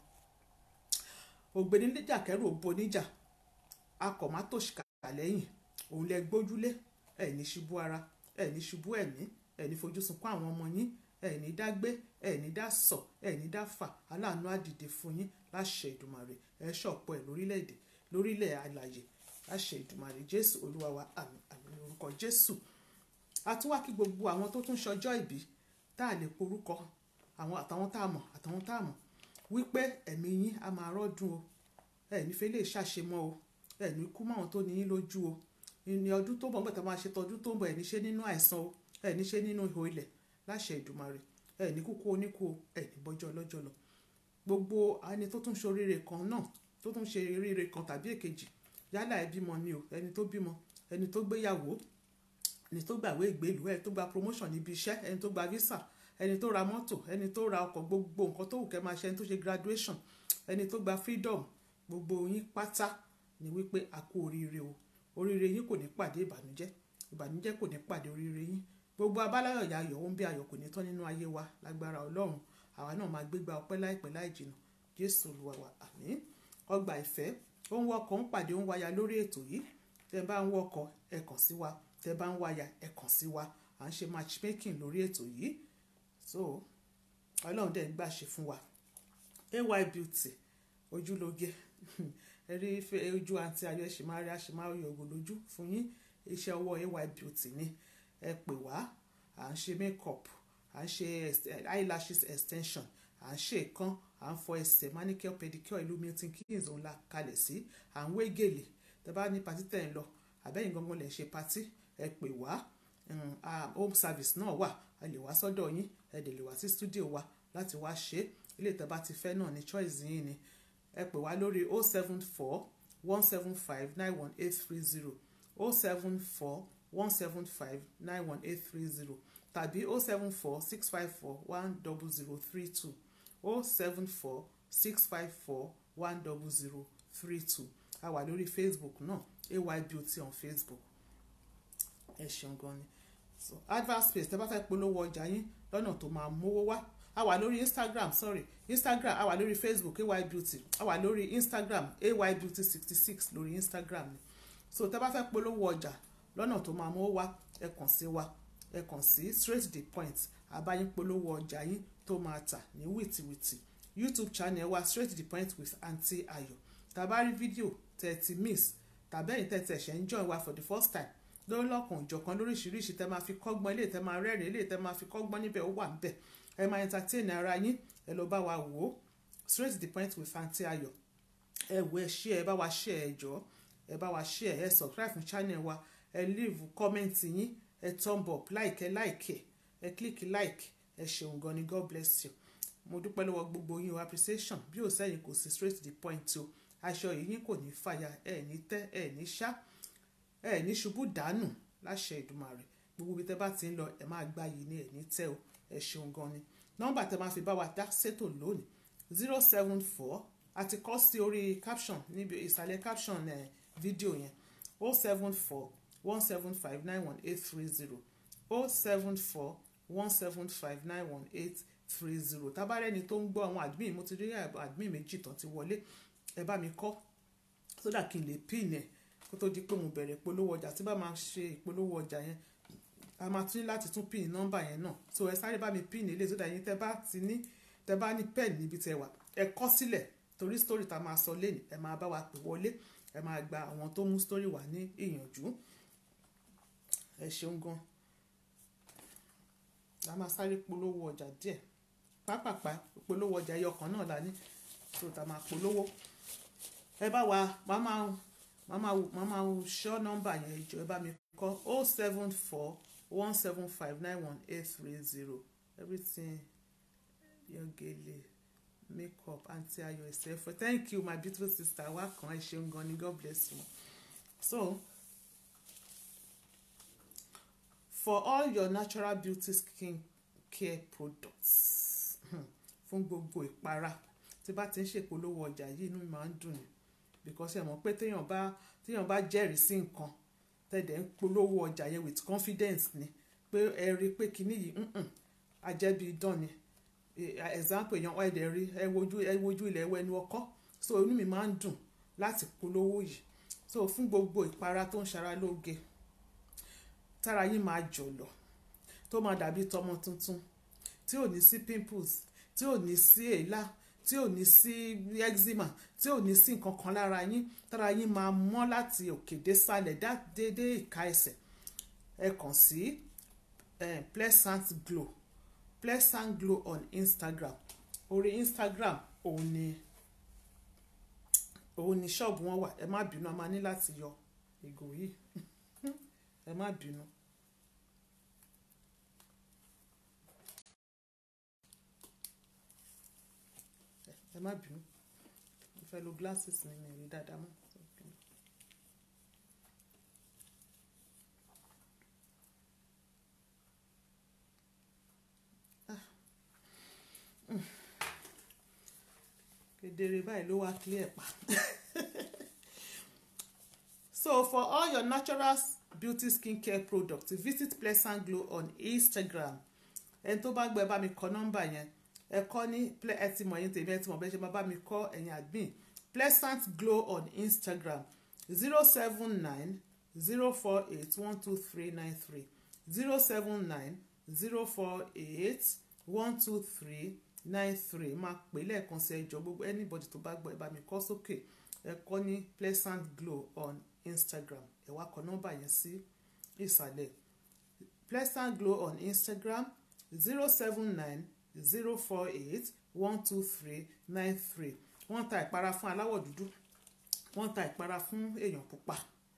ògbéni níjà kẹrù òbò níjà akọ̀ má tòṣìkà lẹ́yìn òun lẹ gbójúlé ẹni ṣubú ara ẹni ṣubú ẹ̀mí ẹni fojú sunkún àwọn ọmọ yín ẹni dágbé ẹni dá sọ ẹni dá fà aláàánú àdìdè fún yín láṣẹ Ìdùmarè ẹ ṣọ̀pọ̀ ẹ̀ lórílẹ̀‐èdè lórílẹ̀ àlàyé láṣẹ Ìdùmarè Jésù Olúwa wa àmín àmín lórúkọ Jésù. A tún wá kí gbogbo àwọn tó tún ṣọjọ́ ìbí tá a lè porúkọ àwọn àtàwọn tá a mọ̀ àtàwọn tá a mọ̀ wípé ẹ̀mí yín a máa rọ́dún o ẹni fẹ́ lè ṣàṣemọ́ o ẹni kú mọ́ àwọn tó ní yín lójú o ní ọdún tó bọ̀ gbọ́dọ̀ máa ṣe tọdún tó ń bọ̀ ẹni ṣe nínú àìsàn o ẹni ṣe nínú ihò ilẹ̀ láṣẹ Ìdùmarè ẹni kúkú oníkú o ẹni bọ́jọ́ ọlọ́jọ́ lọ gbogbo ẹni tó tún ṣoríire kan náà tó tún ṣe oríire kan tàbí èkejì yálà ẹ bímọ ni o ẹni tó bímọ ẹni tó gbéyàwó ẹni tó gbàwé ìgbélú ẹni tó gba promotion níbi iṣẹ́ ẹni tó gba visa ẹni tó ra mọ́tò ẹni tó ra ọkọ̀ gbogbo nǹkan tó wù kẹ́ máa ṣe ẹni tó ṣe graduation ẹni tó gba freedom gbogbo yín pátá ni wípé a kú oríire o oríire yín kò ní pàdé ìbànújẹ́ ìbànújẹ́ kò ní pàdé oríire yín gbogbo abáláyọ̀ ayọ̀ ó ń bí ayọ̀ kò ní tán nínú ayé wa lágbára Ọlọ́run àwa náà máa gbégbá ọpẹ́ láìpẹ́ láì jìnnà Jésù Olúwa wa àmín. Ọgbà ìfẹ́ ó ń wọkọ̀ ń pàdé ó ń wáyà lórí ètò yìí tẹ́ bá ń wọkọ̀ ẹ kàn sí wa tẹ́ bá ń wáyà ẹ kàn sí wa à ń ṣe matchmaking lórí ètò yìí so Ọlọ́run dẹ̀ ń gbà ṣe fún wa. A Y Beauty ojúlóge ẹ rí ojú àǹtí ayọ̀ ẹ ṣì máa rí àṣì máa yọ̀gò lójú fún yín iṣẹ́ ọwọ́ A Y Beauty ni ẹ pè wá à ń ṣe makeup à ń ṣe eyelashes extension à ń ṣe ìkan à ń fọ ẹsẹ̀ manicure pedicure ìlú Milton Keynes òun la kalẹ̀ sí à ń wé gèlè tẹ́ bá ní patí tẹ̀ ń lọ àbẹ́yìn gangan lè ṣe patí ẹ pè wá home service náà wà ẹ lè wá sọ́dọ̀ yín ẹ lè wá sí studio wa láti wá ṣe ilé tẹ́ bá ti fẹ́ náà ní choice yín ni ẹ pè wá lórí oh seven four one seven five nine one eight three zero oh seven four one seven five nine one eight three zero tàbí oh seven four six five four one zero zero three two oh seven four six five four one zero zero three two a wà lórí Facebook náà A Y Beauty on Facebook ẹ ṣeun gan ni so advert space tẹ́ bá fẹ́ polówó ọjà yín lọ́nà tó máa mówó wá a wà lórí Instagram sorry Instagram a wà lórí Facebook A Y Beauty a wà lórí Instagram A Y Beauty sixty six lórí Instagram ni so tẹ́ bá fẹ́ polówó ọjà lọ́nà tó máa mówó wá ẹ kàn sí wa ẹ kàn sí straight to the point àbáyín polówó ọjà yín tó máa tà ní wìtìwìtì YouTube channel wa straight to the point with Aunty Ayo tàbá rí fídíò tẹ́ ti miss tàbí ẹ̀yin tẹ́ ti ẹ̀ṣẹ̀ ń join wa for the first time lórí lọ́kàn òjọ̀kan lóríṣiríṣi tẹ́ máa fi kọ́gbọ́n ilé tẹ́ máa rẹ́rìn ilé tẹ́ máa fi kọ́gbọ́n níbẹ̀ ó wà níbẹ̀ ẹ máa entertain ara yín ẹ lọ bá wa wò ó straight to the point with Aunty Ayo ẹ wo ẹ share ẹ bá wa share ẹ jọ ẹ bá wa share ẹ subscribe fún channel wa ẹ leave comment yín ẹ thumb up like ẹ like ẹ click like ẹ ṣeun gan ni God bless you mo dúpẹ́ lọ́wọ́ gbogbo yín o appreciation bí ò sẹ́yìn kò sí straight to the point o aṣọ yìí yín kò ní fàya ẹ ní tẹ́ ẹ ní ṣá ẹ ní ṣubú dànù láṣẹ Ìdùmarè gbogbo ibi tẹ́ bá ti ń lọ ẹ máa gbá yìí ní ẹ ní tẹ́ o ẹ ṣeun gan ni nọ́mbà tẹ́ máa fi bá wa dá ṣètò lónìí zero seven four àti kọ sí orí caption níbi ìsàlẹ̀ caption ẹ fídíò yẹn oh seven four one seven five nine one eight three zero oh seven four one seven five nine one eight three zero tábàárẹ́ni tó ń gbọ́ àwọn admin mo ti rí admin méjì tán ti wọlé ẹ bá mi kọ́ sódà kí n lè pin ẹ̀ kó tó di pé mo bẹ̀rẹ̀ ìpolówó ọjà tí bá máa ṣe ìpolówó ọjà yẹn a máa tún láti tún pin nọ́mbà yẹn náà so ẹ sáré bá mi pin ilé sódà yín tẹ́ bá ti ní tẹ́ bá ní pen níbi tẹ́ wà ẹ kọ sílẹ̀ torí story tá máa sọ lẹ́nu ẹ máa bá wa pè wọlé ẹ máa gba àwọn tó mú story wà ní ìyànjú ẹ ṣeun gan la máa sáré polówó ọjà díẹ̀ pápápá polówó ọjà ẹyọ kan náà la ní tó tá máa polówó ẹ bá wa máa máa máa ṣọ́ nọ́mbà yẹn ìjọ ẹ bá mi kọ oh seven four one seven five nine one eight three zero everything yọgẹlẹ makeup Aunty Ayo ẹsẹfọ thank you my beautiful sister wa kan ẹ ṣeun gan ni God bless you so for all your natural beauty skin care products fún gbogbo ìpara tí bá ti ń ṣèpolówó ọjà yìí inú mi máa ń dùn ni because ẹ mọ̀ pé téèyàn bá téèyàn bá jẹ́rìí sí nǹkan tẹ̀dẹ̀ ń polówó ọjà yẹn with confidence ni pé ẹ rí i pé kinní yìí ajẹ́bí idán ni example èèyàn wá ẹ̀dẹ̀ rí ẹ wojú ẹ wojú ilẹ̀ ẹwẹ́ ẹnu ọkọ́ so inú mi máa ń dùn láti polówó yìí so fún gbogbo ìpara tó ń ṣara lóge tára yín máa jọ̀lọ̀ tó máa dàbí tọmọ tuntun tí ò ní sí pimples tí ò ní sí èélá tí ò ní sí eczema tí ò ní sí nǹkan kan lára yín tára yín máa mọ́ láti òkè dé sálẹ̀ dédé ìka ẹsẹ̀ ẹ kàn sí eh, Pleasant Glow Pleasant Glow on Instagram orí Instagram òun ni òun ni ṣọ́ọ̀bù wọn wà ẹ má bínú a máa ní láti yọ ìgò yìí ẹ má bínú. ẹ má bínú mo fẹ́ lo glasses mi mi rí dáadáa mọ́. kedere báyìí ló wá clear pa. So for all your natural beauty skincare products visit Pleasant Glow on Instagram ẹni tó bá gbọ́ ẹ bá mi kọ nọ́mbà yẹn ẹ kọ ní ẹ ti mọ̀ yín tèmi ẹ ti mọ̀ bẹ́ẹ̀ ṣe máa bá mi kọ ẹ̀yin admin Pleasant Glow on Instagram zero seven nine zero four eight one two three nine three zero seven nine zero four eight one two three nine three máa pè lẹ́ẹ̀kan sí ẹjọ́ gbogbo anybody tó bá gbọ́ ẹ bá mi kọ sókè ẹ kọ ní Pleasant Glow on Instagram ẹ wá kọ nọ́mbà yẹn sí ìsàlẹ̀ Pleasant Glow on Instagram zero seven nine zero four eight one two three nine three wọ́n ta ìpara fún aláwọ̀ dúdú wọ́n ta ìpara fún èèyàn pupa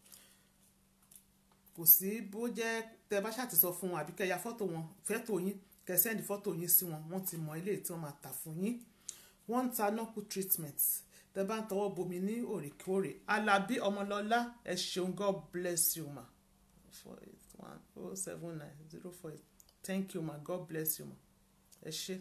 kò sí bó jẹ́ tẹ bá ṣàti sọ fún wọn àbí kẹ́ ya fọ́tò wọn fẹ́tò yín kẹ́ sẹ́ndì fọ́tò yín sí wọn wọ́n ti mọ ilé tí wọ́n máa tà fún yín wọ́n ń ta knuckle treatment tẹ bá ń tọwọ́ bomi ní òrèkóòrè Alábí Ọmọlọ́lá ẹ ṣeun God bless you ma four eight one oh seven nine zero four eight thank you ma God bless you ma ẹ ṣé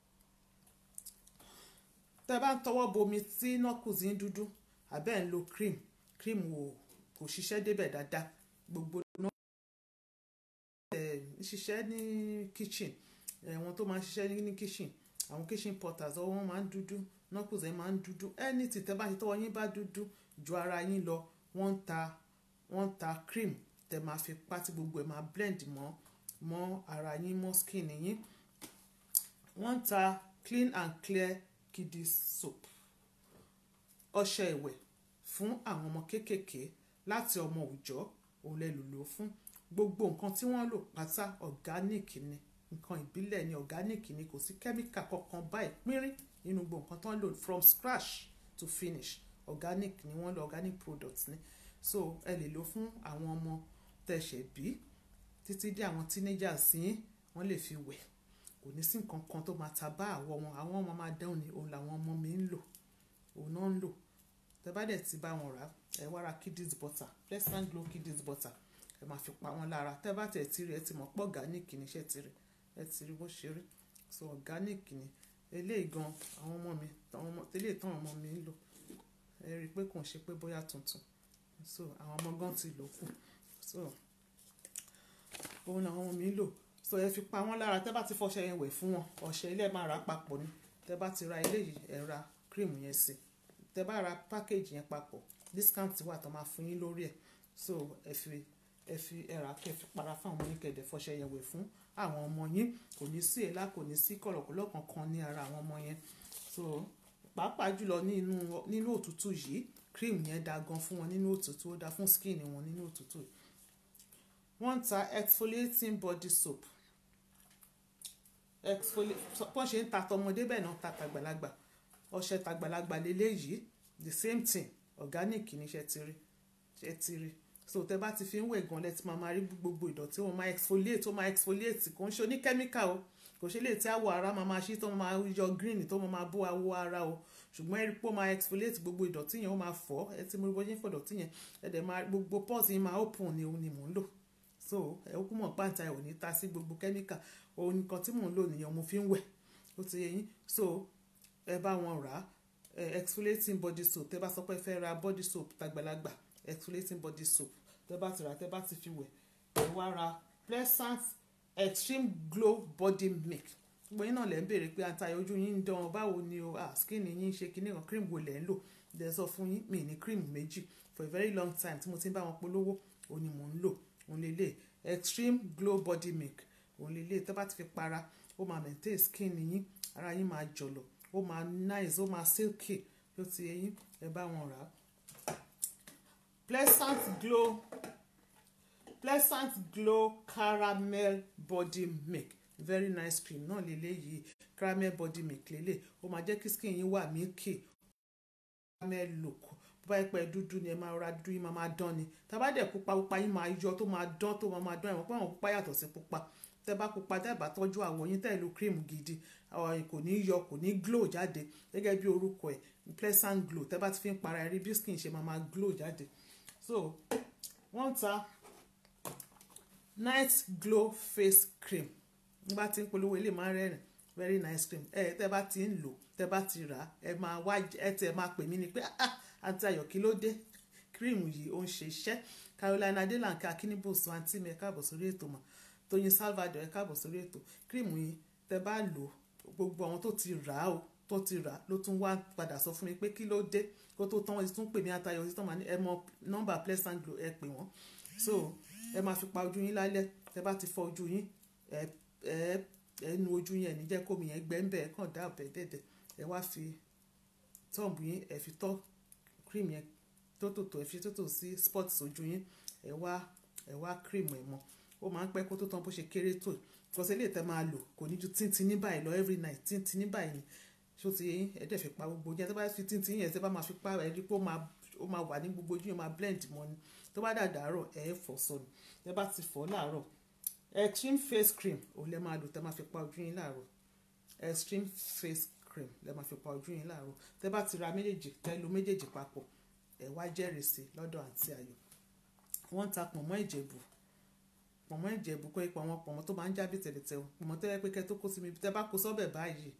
tẹ bá ń tọwọ́ bomi tí knuckles yín dúdú àbẹ́ ń lo cream cream wò kò ṣiṣẹ́ débẹ̀ dáadáa gbogbo náà ẹ̀ ń ṣiṣẹ́ ní kitchen ẹ̀wọ̀n tó máa ń ṣiṣẹ́ ní kitchen àwọn kitchen potters ọwọ́ wọn máa ń dúdú knuckles ẹ̀ máa ń dúdú anything tẹ́ bá ṣe tọwọ́ yín bá dúdú ju ara yín lọ wọ́n ń ta wọ́n ń ta cream tẹ́ máa fi pa tí gbogbo ẹ̀ máa blend mọ́ mọ́ ara yín mọ́ skin yín wọ́n ń ta clean and clear kiddies soap ọṣẹ ìwẹ̀ fún àwọn ọmọ kéékèèké láti ọmọ òòjọ́ òun lè lò lò fún gbogbo nǹkan tí wọ́n lò pátá organic ni nǹkan ìbílẹ̀ ni organic ni kò sí chemical kankan báyìí pínrín nínú gbogbo nǹkan tó ń lò from scratch to finish organic ni wọ́n lò organic products ni so ẹ lè lò fún àwọn ọmọ tẹ̀sẹ̀ bí títí dé àwọn teenagers yín wọ́n lè fi wẹ̀ kò ní sí nǹkan kan tó máa ta bá àwọ̀ wọn àwọn ọmọ máa dán ni òun làwọn ọmọ mi ń lò òun náà ń lò tẹ bá dẹ̀ ti bá wọn rà ẹ wá ra kiddies butter Pleasant Glow kiddies butter ẹ máa fi pa wọn lára tẹ bá tẹ̀ tí rí ẹ ti mọ̀ pọ̀ organic ní iṣẹ́ ti rí ẹ ti rí bó ṣe rí so organic ni eléyìí gan àwọn ọmọ mi àwọn ọmọ tẹ́lẹ̀ tán ọmọ mi ń lò ẹ rí i pé kò ń ṣe pé bóyá tuntun so àwọn ọmọ gan ti lò kù so òun làwọn ọmọ mi ń lò so ẹ fi pa wọn lára tẹ bá ti fọṣẹ yẹn wẹ̀ fún wọn ọṣẹ ilé máa rà papọ̀ ni tẹ bá ti ra eléyìí ẹ ra cream yẹn sí tẹ bá ra package yẹn papọ̀ discount wà tó máa fún yín lórí ẹ̀ so ẹ fi ẹ fi ẹ rà kẹ́ fi para fún àwọn oníkẹ̀dẹ̀ fọṣẹ yẹn wẹ̀ fún àwọn ọmọ yín kò ní sí èélá kò ní sí kọ̀lọ̀kọ̀lọ̀ kankan ní ara àwọn ọmọ yẹn so pàápàá jùlọ nínú nínú òtútù yìí cream yẹn dáa gan fún wọn nínú òtútù ó dáa fún skin wọn nínú òtútù yìí wọ́n ń ta exfoliating body soap exfoliate pọ́n ṣe ń ta tọmọdé bẹ́ẹ̀ náà ta tàgbàlagbà ọṣẹ tàgbàlagbà lélẹ́yìí the same thing organic ní ṣe ti rí ṣe ti rí so tẹ bá ti fi ń wẹ̀ gan lẹ́tí máa máa rí gbogbo ìdọ̀tí wọn máa exfoliate ó máa exfoliate kò ń ṣe oní chemical o kò ṣe lè tí àwọ̀ ara máa máa ṣí tó máa yọ green tó máa bó àwọ̀ ara o ṣùgbọ́n ẹ̀rí pé ó máa exfoliate gbogbo ìdọ̀tí yẹn ó máa fọ́ ẹ ti mú bó ṣe ń fọ́ ìdọ̀tí yẹn ẹ dẹ̀ máa gbogbo pores yẹn máa open ni òun ni mò ń lò so ẹ ó kú mọ̀ pàǹtà ẹ̀ ò ní ta sí gbogbo chemical òun nìkan tí mò ń lò nìyẹn mo fi ń wẹ̀ ó ti yẹ yín so ẹ bá wọn rà á exfoliating body soap tẹ́ bá sọ pé fẹ́ ra body soap tàgbàlagbà exfoliating body soap tẹ́ bá ti rà tẹ́ bá ti fi wẹ̀ ẹ wá ra Pleasant extreme glow body milk gbogbo yín náà lẹ́ ń béèrè pé àtàyè ojú yín ń dán báwo ni o ah skin yín ṣe kíní kan cream wo lẹ́ ń lò dẹ̀ sọ fún yín mi ní cream méjì for a very long time tí mo ti ń bá wọn polówó òun ni mò ń lò òun lè lè extreme glow body milk òun lè lè tẹ́ bá ti fi para ó máa maintain skin yín ara yín máa jọ̀lọ̀ ó máa nice ó máa silky yóò ti yẹ yín ẹ bá wọn rà á. Pleasant glow Pleasant glow caramel body milk very nice cream náà lélẹ́yìí caramel body milk lélẹ̀ ó máa jẹ́ kí skin yín wà milky caramel look bó bá yẹ pé dúdú ni ẹ máa ra dúdú yín máa máa dán ni tá bá dẹ̀ pupa pupa yín máa yọ tó máa dán tó máa máa dán ẹ̀wọ̀n pé àwọn pupa yàtọ̀ sí pupa tẹ́ bá pupa tẹ́ bá tọ́jú àwọ̀ yín tẹ́ lo cream gidi àwọn kò ní yọ kò ní glow jáde gẹ́gẹ́ bí orúkọ ẹ̀ Pleasant glow tẹ́ bá ti fi ń para ẹ̀rí bí skin ṣe máa máa glow jáde so wọ́n ta night glow face cream nígbà tí ń polówó ilé máa ń rẹ́rìn very nice cream ẹ tẹ́ bá ti ń lò tẹ́ bá ti rà ẹ máa wá ẹ tẹ́ máa pè mí ni pé ah àǹtí Ayọ̀ kí ló dé cream yìí ó ń ṣe iṣẹ́ Carolina Adelanke akínníbòsùn àǹtí mi ẹ káàbọ̀ sórí ètò mà Tóyin Salvador ẹ káàbọ̀ sórí ètò cream yìí tẹ́ bá lò gbogbo àwọn tó ti rà ó tó ti rà ló tún wá padà sọ fún mi pé kí ló dé kó tó tán wọn ti tún pè mí àtayọ sí tán máa ní ẹ mọ nọ́mbà Pleasant glow ẹ pè wọ́n so ẹ máa fi pa ojú yín lálẹ́ tẹ́ bá ti fọ ojú yín ẹ ẹ ẹ nu ojú yín ẹ ní jẹ́ kómi yẹn gbẹ́ ń bẹ̀ ẹ kàn dá ọ̀bẹ dẹ̀dẹ̀ ẹ wá fi tọ́ọ̀bù yín ẹ fi tọ́ cream yẹn tótòtò ẹ fi tótò sí spots ojú yín ẹ wá ẹ wá cream ẹ mọ́ ó máa ń pẹ́ kó tó tán bó ṣe kéré tó because eléyìí tẹ́ máa lò kò ní ju tíntín ní báyìí lọ every night tíntín ní báyìí ni ṣó ti yẹ yín ẹ dẹ̀ fi pa gbogbo yẹn tó bá fi tíntín yẹn tẹ́ bá máa fi pa ẹ rí pé ó máa wà ní gbogbo ojú yẹn máa blend mọ́ ni tó bá dàdàárọ̀ ẹ fọ̀ sọnù tẹ́ bá ti fọ̀ láàárọ̀ extreme face cream ò lẹ́ máa lò tẹ́ máa fi pa ojú yín láàárọ̀ extreme face cream lẹ́ máa fi pa ojú yín láàárọ̀ tẹ́ bá ti ra méjèèjì tẹ́ lo méjèèjì papọ̀ ẹ wá jẹ́rìí sí lọ́dọ̀ àǹtí Ayọ̀ wọ́n ń ta pọ̀nmọ́ Ìjẹ̀bú pọ̀nmọ́ Ìjẹ̀bú kọ́ ipò àwọn pọ̀nmọ́ tó máa ń jábí tẹ̀lẹ̀tẹ̀ o pọ̀nmọ́ tó yẹ pé kẹ́ tó kó sí mi tẹ́ bá kó sọ́bẹ̀ báyìí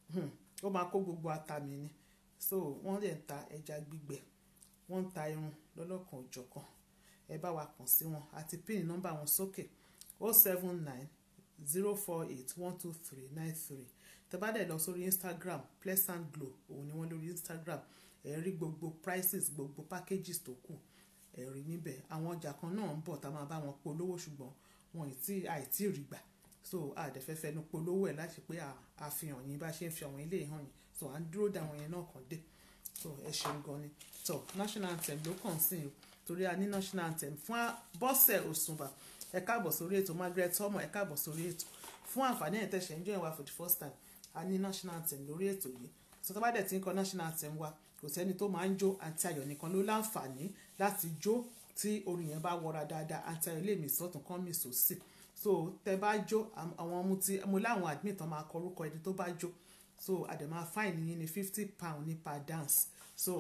ó máa kó gbogbo ata mi ni so wọ́n lè ń ta ẹja gbígbẹ wọ́n ń ta irun lọ́lọ́kan òjọ̀kan ẹ bá wa kàn sí wọn àti pin nọ́mbà wọn sókè o seven nine zero four eight one two three nine three tẹ́ bá dẹ̀ lọ sórí Instagram Pleasant glow òun ni wọ́n lórí Instagram ẹ rí gbogbo prices gbogbo packages tó kù ẹ rí níbẹ̀ àwọn ọjà kan náà ń bọ̀ tá máa bá wọn polówó ṣùgbọ́n wọn àìtí àìtí rí gbà so àdẹ̀fẹ́fẹ́ nu polówó ẹ̀ láti pé àfihàn yín bá ṣe ń fi àwọn ilé ìhàn yín so à ń dúró de àwọn yẹn náà kàn dé so ẹ ṣeun gan ni so national anthem ló kàn sí o torí a ní national anthem fún Bọ́sẹ̀ Òṣùnbà ẹ káàbọ̀ sórí ètò Margaret ọmọ ẹ káàbọ̀ sórí ètò fún àǹfààní ẹ̀ tẹ̀sẹ̀ ń join wa for the first time a ní national anthem lórí ètò yìí so tó bá dẹ̀ ti ń kọ national anthem wa kò sẹ́ni tó máa ń jó àǹtí Ayọ̀ nìkan ló láǹfààní láti jó tí orin yẹn bá wọra dáadáa àǹtí Ayọ̀ lè mí sọ́tún kán mí sósì so tẹ bá jó àwọn ọmọ tí mo láwọn admit tán máa kọ orúkọ ẹni tó bá jó so àdèmà fine yín ní fifty pound ní per dance so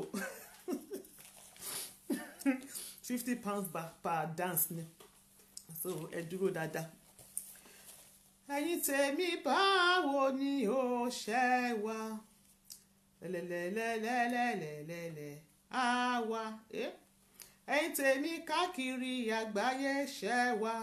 fifty pounds per dance ni so ẹ dúró dáadáa. ẹ̀yin tèmi báwo ni ó ṣe wá lẹ́lẹ́lẹ́lẹ́lẹ́lẹ́lẹ́ àwa ẹ̀yin tèmi káàkiri àgbáyé ṣe wá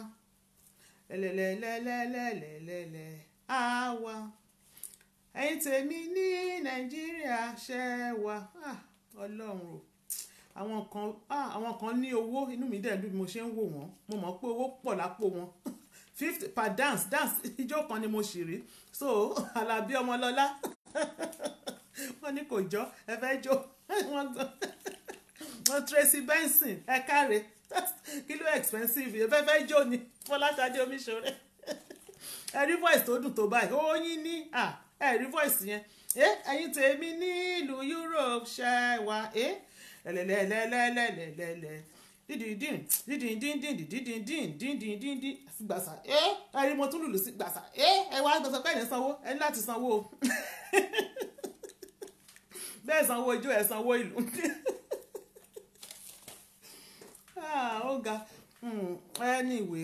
lẹ́lẹ́lẹ́lẹ́lẹ́lẹ́lẹ́ àwa ẹ̀yin tèmi ní Nàìjíríà ṣe wá Ọlọ́run o àwọn kan àwọn kan ní owó inú mi dẹ̀ dùn bí mo ṣe ń wò wọ́n mo mọ̀ pé owó pọ̀ lápò wọn fifty per dance dance ijó kan ni mo ṣì rí so Alábí Ọmọlọ́lá wọ́n ní kò jọ ẹ fẹ́ jó wọ́n Tracy Benson ẹ káre kí ló expensive ẹ fẹ́ fẹ́ jó ni Fọláṣadé Omíṣọ̀rẹ́ ẹ rí voice tó dùn tó báyìí ó yín ní ẹ rí voice yẹn ẹ̀yin tèmi ní ìlú Europe ṣe wá lẹ́lẹ́lẹ́lẹ́lẹ́lẹ́lẹ́ dídìndín dídìndín dídìndín dídìndín gbàsà ẹ rí mo tún lùlù sí gbàsà ẹ ẹ wá gbàsà pé ẹ̀ sanwó ẹ ní láti sanwó o bẹ́ẹ̀ sanwó ijó ẹ̀ sanwó ìlú ó ga anyway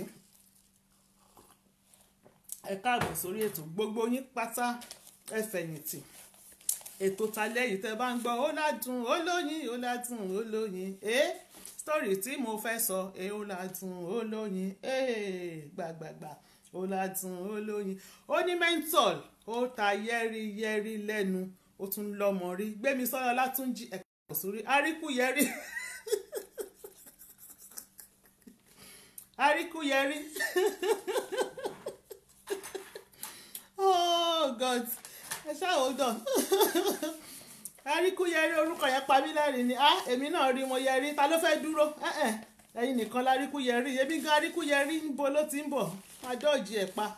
ẹ káàbọ̀ sórí ètò gbogbo yín pátá ẹ fẹ̀yìntì ètò talẹ́ yìí tẹ́ bá ń gbọ́ ó ládùn ó lóyin ó ládùn ó lóyin ẹ́ story tí mo fẹ́ sọ ẹ́ ó ládùn ó lóyin ẹ́ gbàgbàgbà ó ládùn ó lóyin ó ní mental ó ta yẹ́rí yẹ́rí lẹ́nu ó tún lọ́mọ rí Gbémisọ́lá Ọlátúnjí ẹ̀ka òsórí àríkú yẹ́rí àríkú yẹ́rí oh God ẹ ṣáà hold on àríkú yẹrí orúkọ yẹn pa mí lẹ́rìn ni ah èmi náà rí mo yẹrí ta ló fẹ́ dúró ẹ̀yin nìkan láríkú yẹrí èmi gan àríkú yẹrí níbo ló ti ń bọ̀ adọ́ọ̀jì ẹ̀ pa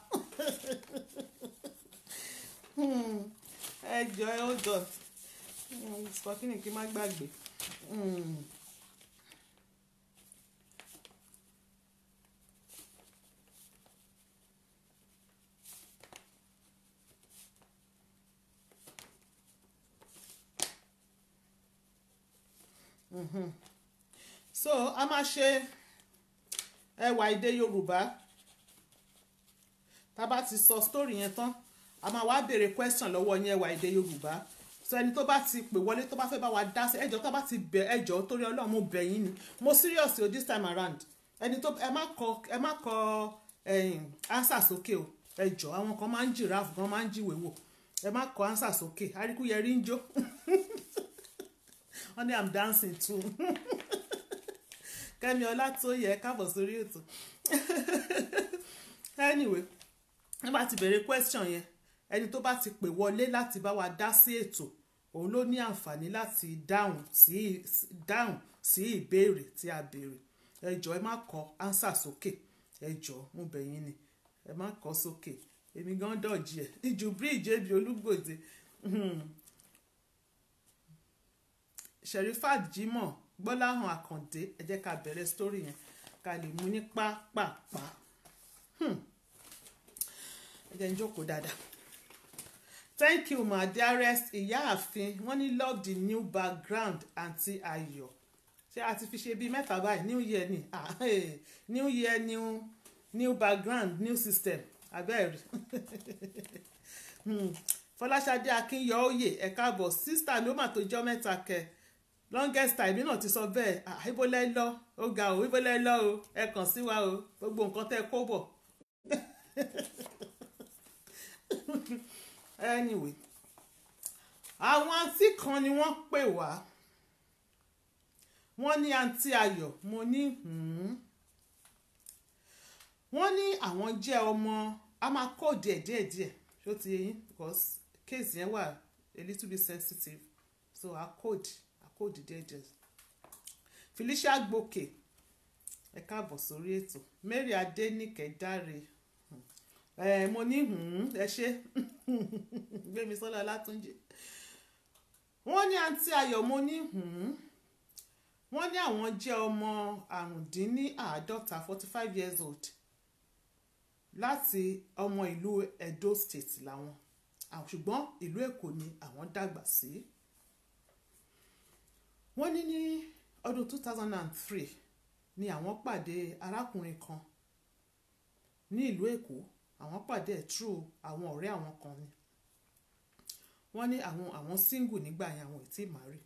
ẹ jọ ẹ hold on sọ kí ni kí n má gbàgbé. Mm-hmm. So a máa ṣe ẹwà èdè Yorùbá tá bá ti sọ story yẹn tán a máa wá béèrè question lọ́wọ́ yín ẹwà èdè Yorùbá so ẹni tó bá ti pè wọlé tó bá fẹ́ bá wa dá sí ẹjọ́ tó bá ti bẹ̀ ẹjọ́ torí Ọlọ́run mo bẹ̀ yín ni mo serious o this time around ẹni tó ẹ má kọ ẹ má kọ ẹ̀yìn answer sókè o ẹjọ́ àwọn kan máa ń giraffe kan máa ń jíwèé wò ẹ má kọ answer sókè Àríkúyẹrí ń jó honey I'm dancing too Kẹ́mi Ọlátóyè káàbọ̀ sórí ètò anyway ẹ bá ti bẹ̀rẹ̀ question yẹn ẹni tó bá ti pè wọlé láti bá wa dá sí ètò òun ló ní àǹfààní láti dáhùn sí dáhùn sí ìbéèrè tí a béèrè ẹ jọ̀ọ́ ẹ má kọ answer sókè ẹ jọ̀ọ́ mo bẹ̀ yín ni ẹ má kọ sókè èmi gan dọ̀jì ẹ̀ ìjù bíríìjì ebi Olúgbòde Sherifat Jimoh Gbọ́láhàn Àkàndé ẹ jẹ́ ká bẹ̀rẹ̀ story yẹn ká lè mú ní pápápá ẹ jẹ́ ń jókòó dáadáa. Thank you my dearest ìyáàfin wọ́n ní love the new background àǹtí Ayọ̀ ṣé a ti fi ṣe bíi mẹ́ta báyìí new year ni ah, hey. new year new new background new system abẹ́rẹ́ Fọláṣadé Akínyọ̀ọ́yè ẹ káàbọ̀ sísítà ló mà tó jọ́ mẹ́ta kẹ longest time náà ti sọ bẹ́ẹ̀ ibolẹ́ lọ ó ga o ibolẹ́ lọ o ẹ kàn sí wa o gbogbo nǹkan tẹ́ kó bọ̀ anyway àwọn àǹtí kan ni wọ́n pè wá wọ́n ní àǹtí Ayọ̀ mo ní wọ́n ní àwọn jẹ́ ọmọ a máa kó díẹ̀ díẹ̀ díẹ̀ ṣó ti yé yín because case yẹn wà a little bit sensitive so I code I code díẹ̀ díẹ̀ Felicia Gboke ẹ káàbọ̀ sórí ètò Mary Adéníkẹ́ Dáre ẹ mo ní ẹ ṣe Gbémisọ́lá Ọlátúnjí wọ́n ní àǹtí Ayọ̀ mo ní wọ́n ní àwọn jẹ́ ọmọ àrùndínláàádọ́ta forty five years old láti ọmọ ìlú Edo State làwọn ṣùgbọ́n ìlú Èkó ni àwọn dàgbà sí. wọ́n ní ní ọdún two thousand three ni àwọn pàdé arákùnrin kan ní ìlú Èkó àwọn pàdé ẹ̀ through àwọn ọ̀rẹ́ àwọn kan ni wọ́n ní àwọn àwọn single nígbà yẹn àwọn ò tí ì marry.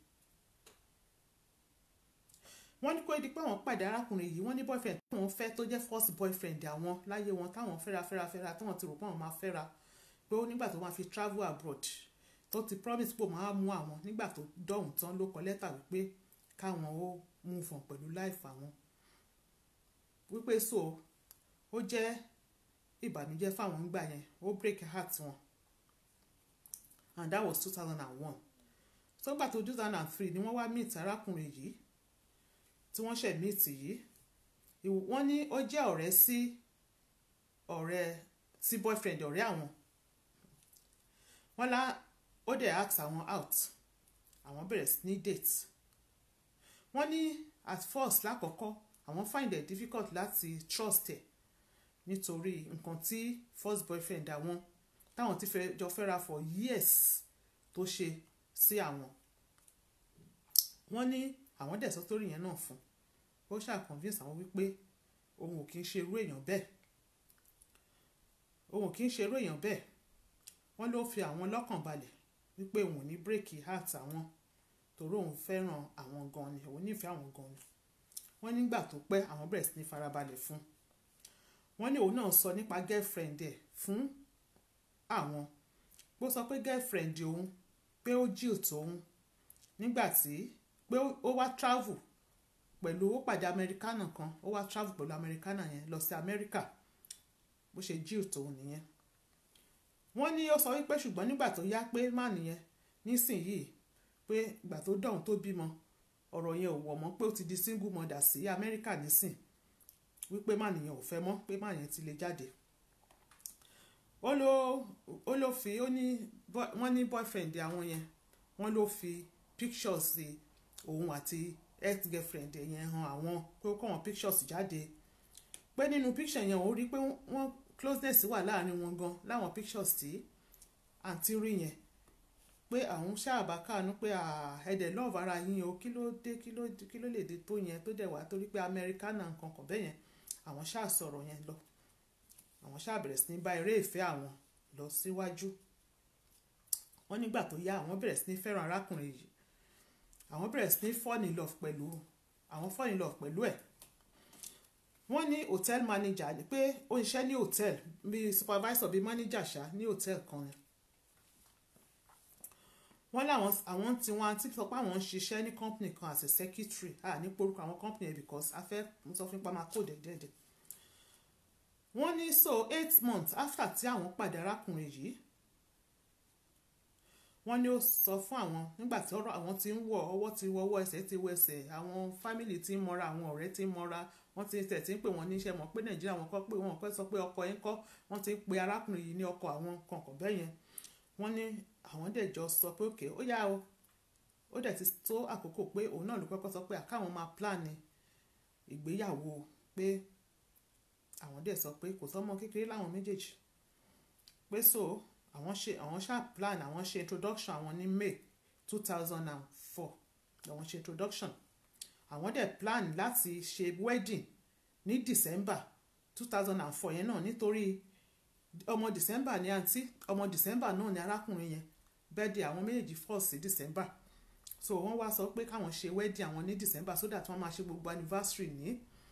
wọ́n ní kó di pé àwọn pàdé arákùnrin yìí wọ́n ní boyfriend tí wọ́n fẹ́ tó jẹ́ first boyfriend àwọn láyé wọn táwọn fẹ́ra fẹ́ra fẹ́ra tí wọ́n ti rò pé àwọn máa fẹ́ra pé ó nígbà tó máa fi travel abroad tó ti promise pé ó máa mú àwọn nígbà tó dọ̀hùn tán ló kọ lẹ́tà wípé káwọn ó move on pẹ̀lú life àwọn wípé so ó jẹ́ ìbànújẹ́ fáwọn ńgbà yẹn ó break heart wọn and that was two thousand one so gbà tó two thousand three ni wọ́n wá meet arákùnrin yìí tí wọ́n ṣe meet yìí wọ́n ní ó jẹ́ ọ̀rẹ́ sí ọ̀rẹ́ sí boyfriend ọ̀rẹ́ àwọn wọ́n lá ó dẹ̀ ask àwọn out àwọn bẹ̀rẹ̀ sí ní date wọ́n ní at first lákọ̀ọ́kọ́ àwọn find it difficult láti trust ẹ̀ nítorí nǹkan tí first boyfriend àwọn táwọn ti fẹ́ jọ fẹ́ra for years tó ṣe sí àwọn wọ́n ní àwọn dẹ̀ sọ story yẹn náà fún ó ṣáà convince àwọn wípé òun ò kí ń ṣe irú èèyàn bẹ́ẹ̀ òun ò kí ń ṣe irú èèyàn bẹ́ẹ̀ wọ́n ló fi àwọn lọ́kàn balẹ̀ wípé òun ò ní bírèkì heart àwọn torí òun fẹ́ràn àwọn gan ni, òun nífẹ̀ẹ́ àwọn gan ni. Wọ́n nígbà tó pẹ́ àwọn bẹ̀rẹ̀ sí ní farabalẹ̀ fún. Wọ́n ní òun náà sọ nípa girlfriend ẹ̀ fún àwọn. Bó sọ pé girlfriend òun pé ó jí òtò òun nígbà tí pé ó wá travel pẹ̀lú ó pàdé Americana kan, ó wá travel pẹ̀lú Americana yẹn lọ sí America bó ṣe jí òtò òun nìyẹn. Wọ́n ní ó sọ wípé ṣùgbọ́n nígbà tó yá pé má nìyẹn nísìnyìí pé ìgbà tó dọ̀hún tó bímọ ọ̀rọ̀ yẹn ò wọ̀ mọ́ pé ó ti di single mother sí America nísìn wípé má nìyẹn ò fẹ́ mọ́ pé má yẹn ti lè jáde. Ó ló ó ló fi ó ní wọ́n ní boyfriend àwọn yẹn wọ́n ló fi pictures sí òun àti ex girlfriend yẹn hàn àwọn pé ó kọ́ wọn pictures jáde pé nínú picture yẹn ó rí pé wọ́n closeness wà láàrin wọn gan láwọn pictures tí àǹtí rí yẹn pé àwọn ṣáàbà káànú pé ẹ̀dẹ̀ love ara yín o kí ló dé kí ló kí ló lè dé tó yẹn tó dẹ̀ wá torí pé Americana nǹkan kan bẹ́ẹ̀ yẹn àwọn ṣáà sọ̀rọ̀ yẹn lọ àwọn ṣáà bẹ̀rẹ̀ sí ní bá eré ìfẹ́ àwọn lọ síwájú. Wọ́n nígbà tó yá àwọn bẹ̀rẹ̀ sí ní fẹ́ràn arákùnrin yìí àwọn bẹ̀rẹ̀ sí ní fall in love pẹ̀lú àwọn fall in love pẹ̀lú ẹ̀. Wọ́n ní hotel manager ni pé ó ń ṣiṣẹ́ ní hotel bíi supervisor bíi manager ṣá ní hotel kan ni. Wọ́n láwọn àwọn tí wọ́n ti sọ pé àwọn ń ṣiṣẹ́ ní company kan as a secretary à ní porúkọ àwọn company yẹn because a fẹ́ mo sọ fún pa máa kó dẹ̀dẹ̀dẹ̀. Wọ́n ní so eight months after tí àwọn pàdé arákùnrin yìí wọ́n ní ó sọ fún àwọn nígbà tí ọ̀rọ̀ àwọn ti ń wọ̀ ọwọ́ ti wọ ọwọ́ ẹsẹ̀ ti wọ ẹsẹ̀ àwọn family ti ń mọ́ra àwọn ọ̀rẹ́ ti ń mọ́ra wọ́n ti tẹ̀ tí ń pè wọ́n níṣẹ́ mọ̀ pé Nàìjíríà wọn kọ́ pé wọ́n kọ́ sọ pé ọkọ yẹn kọ́ wọ́n ti ń pe arákùnrin yìí ní ọkọ àwọn kọ̀ọ̀kan bẹ́ẹ̀ yẹn. Wọ́n ní àwọn dẹ̀ jọ sọ pé òkè ó yá o ó dẹ̀ ti tó àkókò pé òun náà ló kọ́kọ́ sọ pé àkáwọn máa plan ìgbéyàwó pé àwọn dẹ̀ sọ pé kò sọ́mọ kékeré láwọn méjèèjì pé so àwọn ṣe àwọn ṣá plan àwọn ṣe introduction àwọn ní May two thousand four àwọn ṣe introduction àwọn dẹ̀ plan láti ṣe wedding ní December two thousand four yẹn náà nítorí ọmọ December ní àǹtí ọmọ December náà ní arákùnrin yẹn birthday àwọn méjèèjì fall sí December so wọ́n wá sọ pé káwọn ṣe wedding àwọn ní December so that wọ́n máa ṣe gbogbo anniversary ní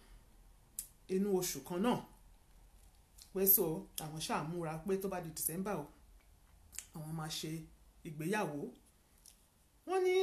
inú oṣù kan náà pé so àwọn ṣáà múra pé tó bá di December o àwọn máa ṣe ìgbéyàwó. Wọ́n ní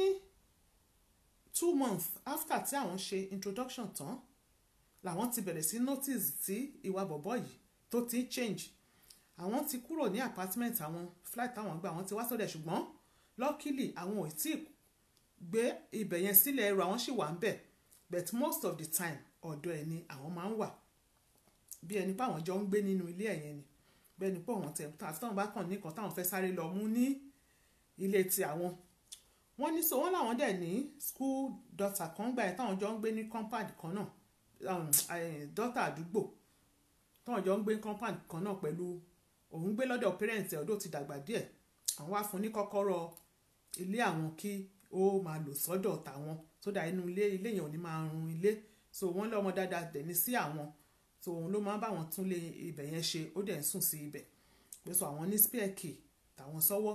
two months after tí àwọn ṣe introduction tán làwọn ti bẹ̀rẹ̀ sí notice tí ìwà bọ̀bọ̀ yìí tó ti change. Àwọn ti kúrò ní apartment àwọn flight àwọn gbà àwọn ti wá sọ́dẹ̀ ṣùgbọ́n luckily àwọn ò tí gbé ibẹ̀ yẹn sílẹ̀ ẹrù àwọn sì wà ń bẹ̀ but most of the time ọ̀dọ̀ ẹ̀ ni àwọn máa ń wà bí ẹni pé àwọn jọ ń gbé nínú ilé ẹ̀yẹn ni bẹ́ẹ̀ ni pé àwọn tẹ̀ àti táwọn bá kàn nìkan táwọn fẹ́ sáré lọ mú ní ilé ti àwọn. Wọ́n ní so wọ́n làwọn dẹ̀ ní school daughter kan gbà yẹn táwọn jọ ń gbé ní compound kan náà daughter àdúgbò táwọn jọ ń gbé compound kan náà pẹ̀lú òun gbé lọ́dọ̀ parents ẹ̀ ọdún ti dàgbà díẹ̀ àwọn wá fún ní kọ́kọ́rọ́ ilé àwọn kí ó máa lò sọ́dọ̀ tàwọn sódà inú ilé ilé yẹn ò ní máa run ilé so wọ́n lọ́mọ dáadáa dẹ̀ ní sí àwọn so òun ló máa ń bá wọn tún lé ibẹ̀ yẹn ṣe ó dẹ̀ ń sùn sí ibẹ̀ pé so àwọn ní spare key tàwọn sọ́wọ́.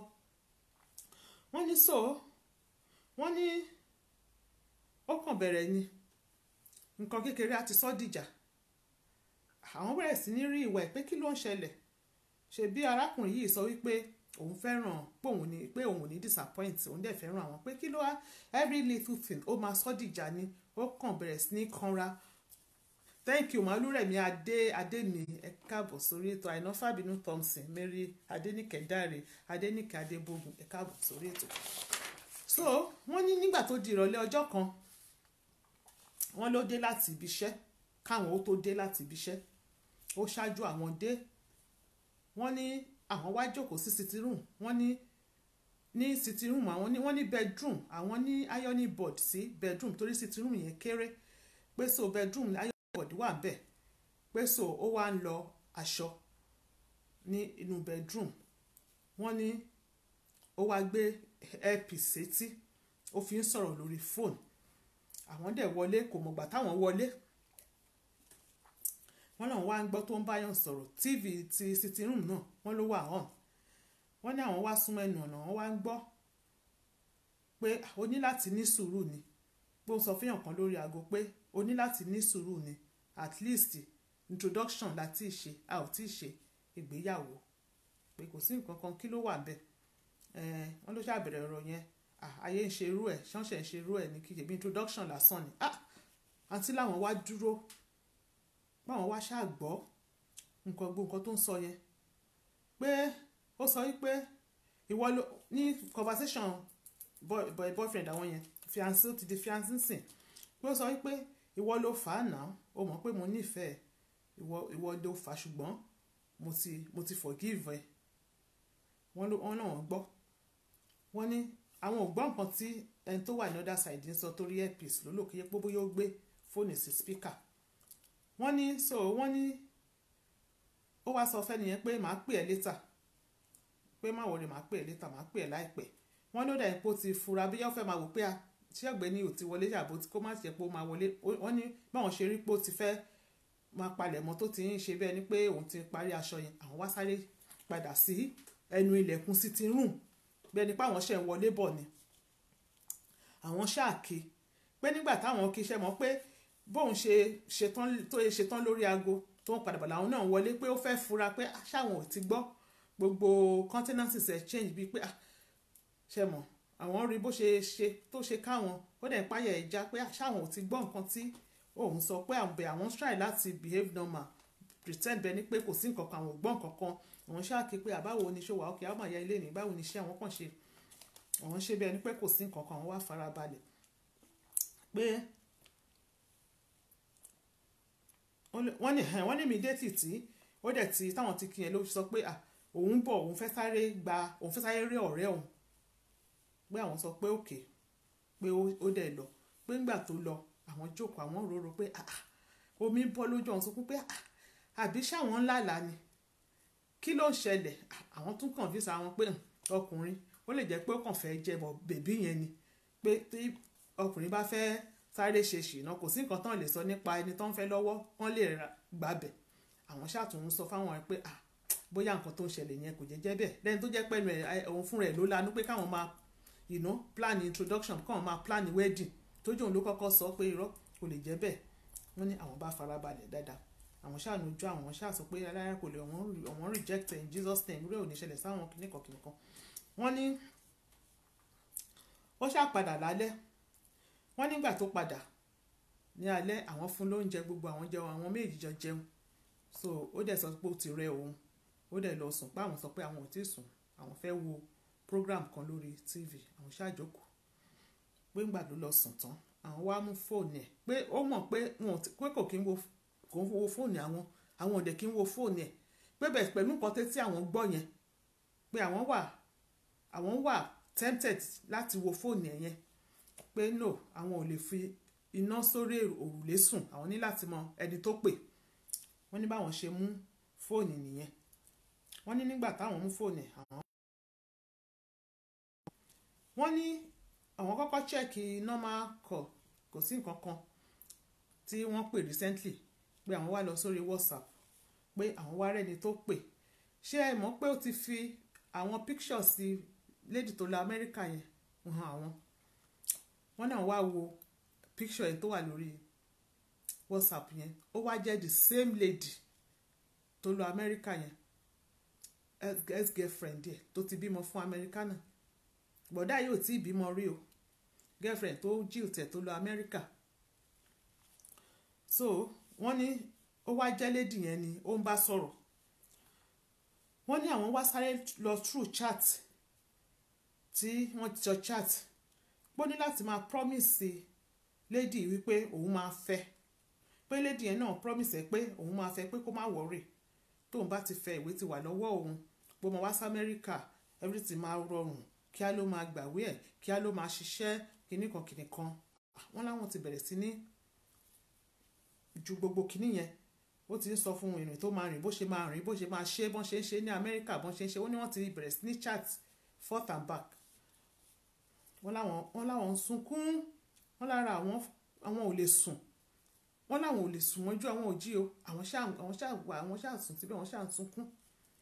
Wọ́n ní so wọ́n ní ó kàn bẹ̀rẹ̀ ni nǹkan kékeré àti sọ́dìjà àwọn bẹ̀rẹ̀ sí ní rí ìwà ẹ̀ pé kí ló ń ṣẹlẹ̀ ṣe bí arákùnrin yìí sọ wípé òun fẹ́ràn pé òun ní pé òun ní disappoint òun dẹ̀ fẹ́ràn àwọn pé kí ló wá every little thing ó máa sọ́dìjà ni ó kàn bẹ̀rẹ̀ sí ní kanra. Thank you Màlúrẹ̀mí adé adé mi ẹ káàbọ̀ sórí ètò Àìná Fábínú Thompson Mary Adéníkẹ́ Dáre Adéníkẹ́ Adébógun ẹ káàbọ̀ sórí ètò. So wọ́n ní nígbà tó di ìrọ̀lẹ́ ọjọ́ kan wọ́n ló dé láti ibi iṣẹ́ káwọn ó tó dé láti ibi iṣẹ́ ó ṣáájú àwọn dé wọ́n ní àwọn wá jókòó sí sitting room wọ́n ní ní sitting room àwọn ní wọ́n ní bedroom àwọn ní ironing board sí bedroom torí sitting room yẹn kéré pé so bedroom ironing board wà bẹ́ẹ̀ pé so ó wá ń lọ aṣọ ní inú bedroom wọ́n ní ó wá gbé earpiece sétí ó fi ń sọ̀rọ̀ lórí phone àwọn dẹ̀ wọlé kò mọ̀gbà táwọn wọlé wọ́n náà wá ń gbọ́ tó ń báyàn sọ̀rọ̀ tv ti sitting room náà wọ́n ló wà on wọ́n ní àwọn wá súnmọ́ ẹnu ọ̀nà wọ́n wá ń gbọ́ pé o ní láti ní sùúrù ni bó sọ fún yàn kan lórí aago pé o ní láti ní sùúrù ni at least introduction la ti ṣe a ò tí ì ṣe ìgbéyàwó pé kò sí nǹkan kan kí ló wà bẹ́ẹ̀ ẹ̀ wọ́n ló ṣàbẹ̀rẹ̀ ọ̀rọ̀ yẹn ayé ń ṣe irú ẹ̀ ṣánṣẹ́ ń ṣe irú ẹ̀ ní kí ṣe bí introduction lásán ni ah àǹtí làwọn wá dúró báwọn wá ṣàgbọ́ nǹkan gbogbo nǹkan tó ń sọ yẹn pé ó sọ wípé ìwọ ló ní conversation boy, boy, boyfriend àwọn yẹn fiancé ó ti di fiancé sìn pé ó sọ wípé ìwọ ló fà á náà ó mọ̀ pé mo nífẹ̀ẹ́ ìwọ ìwọ ló fà á ṣùgbọ́n mo ti mo ti forgive ẹ wọ́n ló wọ́n náà wọ́n gbọ́ wọ́n ní àwọn ò gbọ́ nǹkan tí ẹni tó wà ní other side ń sọ torí earpiece ló lò kíyẹ pé bóyá ó gbé fóònù sí speaker wọ́n ní so wọ́n ní ó wá sọ fẹ́ nìyẹn pé màá pè ẹ́ later pé má wọlé màá pè ẹ́ later màá pè ẹ́ láìpẹ́ wọ́n ló dà ipò ti fura bí yóò fẹ́ máa wò pé ṣé ọ̀gbẹ́ni ò ti wọlé yàbò kó má ṣe pé ó máa wọlé wọ́n ní báwọn ṣe rí pé ó ti fẹ́ máa palẹ̀ mọ́ tó ti ń ṣe bẹ́ẹ̀ ni pé òun ti parí aṣọ yẹn àwọn wá sáré padà sí ẹnu ilẹ̀kùn sitting room bẹ́ẹ̀ ni pé àwọn ṣe ń wọlé bọ̀ ni àwọn ṣáàkì pé nígbà táwọn kì í ṣe mọ̀ pé bóun ṣe ṣetán tó ṣe ṣetán lórí aago tó ń padà bọ̀ làwọn náà wọlé pé ó fẹ́ fura pé ṣáwọn ò ti gbọ́ gbogbo countenances ẹ̀ change bíi pé ṣe mọ̀ àwọn rí bó ṣe ṣe tó ṣe káwọn ó dẹ̀ páyà ẹ̀ já pé ṣáwọn ò ti gbọ́ nǹkan tí òun sọ pé àwọn bẹ̀ àwọn try láti behave normal pretend bẹ́ẹ̀ ni pé kò sí nǹkan kan àwọn ò gbọ́ nǹkan kan àwọn ṣáàkì pé àbáwo ni ṣó wà ókè àwọn àyà ilé ní báwo ni iṣẹ́ àwọn kàn ṣe àwọn ṣe bẹ́ẹ̀ ni pé kò sí nǹkan kan àwọn wá farabalẹ̀ pé wọ́n ní wọ́n ní immediately tí ó dẹ̀ ti táwọn ti kí yẹn ló sọ pé òun bọ̀ òun fẹ́ sáré gba òun fẹ́ sáré rí ọ̀rẹ́ òun pé àwọn sọ pé òkè pé ó dẹ̀ lọ pé ńgbà tó lọ àwọn jókòó àwọn rorò pé omi bọ́ lójú ọ̀hún sọkún pé àbí ṣáwọn ńlá là ni kí ló ń ṣẹlẹ̀ àwọn tún kàn fíìsà àwọn pé ọkùnrin ó lè jẹ́ pé ó kàn fẹ́ jẹ bọ̀ bèbí yẹn ni pé tí ọkùnrin bá fẹ́ sáré ṣe ṣìnà kò sí nǹkan tán lè sọ nípa ẹni tó ń fẹ́ lọ́wọ́ wọ́n lè gbàbẹ̀ àwọn ṣàtúnú sọ fáwọn ẹ pé bóyá nǹkan tó ń ṣẹlẹ̀ yẹn kò jẹ́ jẹ́ bẹ́ẹ̀ lẹ́yìn tó jẹ́ pẹ́ẹ́nu ẹ̀ òun fúnra ẹ̀ ló lanú pé káwọn máa you know plan introduction káwọn máa plan wedding tójú òun ló kọ́kọ́ sọ pé irọ́ kò lè jẹ́ bẹ́ẹ̀ wọ́n ní àwọn bá farabalẹ̀ dáadáa àwọn ṣàánú ojú àwọn ṣáà sọ pé aláya kò lè àwọn reject in Jesus name rẹ̀ ò ní ṣẹlẹ̀ sáwọn kìnnìkan kìnnìkan wọ́n ní ó ṣáà padà lálẹ́ wọ́n nígbà tó padà ní alẹ́ àwọn fún lóúnjẹ gbogbo àwọn jẹun àwọn méjì jọ jẹun so ó dẹ̀ sọ pé ó ti rẹ òun ó dẹ̀ lọ sùn pé àwọn sọ pé àwọn ò tí ì sùn àwọn fẹ́ wo program kan lórí tv àwọn ṣáàjókòó pé ńgbà ló lọ sùn tán àwọn wá mú fóònù ẹ̀ pé ó mọ̀ pé wọn pé kò kí ń wo kò ń wo fóònù àwọn àwọn òde kí ń wo fóònù ẹ̀ pé bẹ́ẹ̀ pẹ̀lú nǹkan tí àwọn gbọ́ yẹn pé àwọn wà àwọn wà tempted láti wo fóònù ẹ̀ yẹn pé no àwọn ò lè fi iná sórí òrùlé sùn àwọn ní láti mọ ẹni tó pè wọ́n ní báwọn ṣe mú fóònù nìyẹn wọ́n ní nígbà táwọn mú fóònù ẹ̀ àwọn wọ́n ní àwọn kọ́kọ́ check normal call kò sí nǹkan kan tí wọ́n pè recently pé àwọn wá lọ sórí WhatsApp pé àwọn wá rẹ́ni tó pè ṣé ẹ mọ̀ pé ó ti fi àwọn pictures sí lady tó lọ Amẹ́ríkà yẹn hàn àwọn wọ́n náà wá wo picture yẹn tó wà lórí WhatsApp yẹn ó wá jẹ́ the same lady tó lọ Amẹ́ríkà yẹn ex girlfriend ẹ̀ tó ti bímọ fún Amẹ́ríkà náà bọ̀dá yóò tí ì bímọ rí o girlfriend tó jíù tẹ̀ tó lọ Amẹ́ríkà so wọ́n ní ó wá jẹ́ lady yẹn ni ó ń bá sọ̀rọ̀ wọ́n ní àwọn wá sáré lọ through chat tí wọ́n ti jọ chat pé ní láti máa promise lady wípé òun máa fẹ́ pé lady yẹn náà promise ẹ pé òun máa fẹ́ pé kó má worry tóun bá ti fẹ́ ìwé ti wà lọ́wọ́ òun pé mo wá sí Amẹ́ríkà everything máa rọrùn kí á ló máa gbàwé ẹ̀ kí á ló máa ṣiṣẹ́ kìnnìkan kìnnìkan wọ́n láwọn ti bẹ̀rẹ̀ sí ní ju gbogbo kìnnì yẹn ó ti ń sọ fún ìrìn tó máa rìn bó ṣe máa rìn bó ṣe máa ṣe bọ́n ṣe ń ṣe ní Amẹ́ríkà bọ́n ṣe ń ṣe ó ní wọ́n ti bẹ̀rẹ̀ sí ní chat forth and back wọ́n láwọn wọ́n láwọn ń sunkún wọ́n lára àwọn àwọn ò lè sùn wọ́n láwọn ò lè sùn mọ́jú àwọn ò jí o àwọn ṣáà àwọn ṣáà wà àwọn ṣáà sùn síbẹ̀ wọ́n ṣáà ń sunkún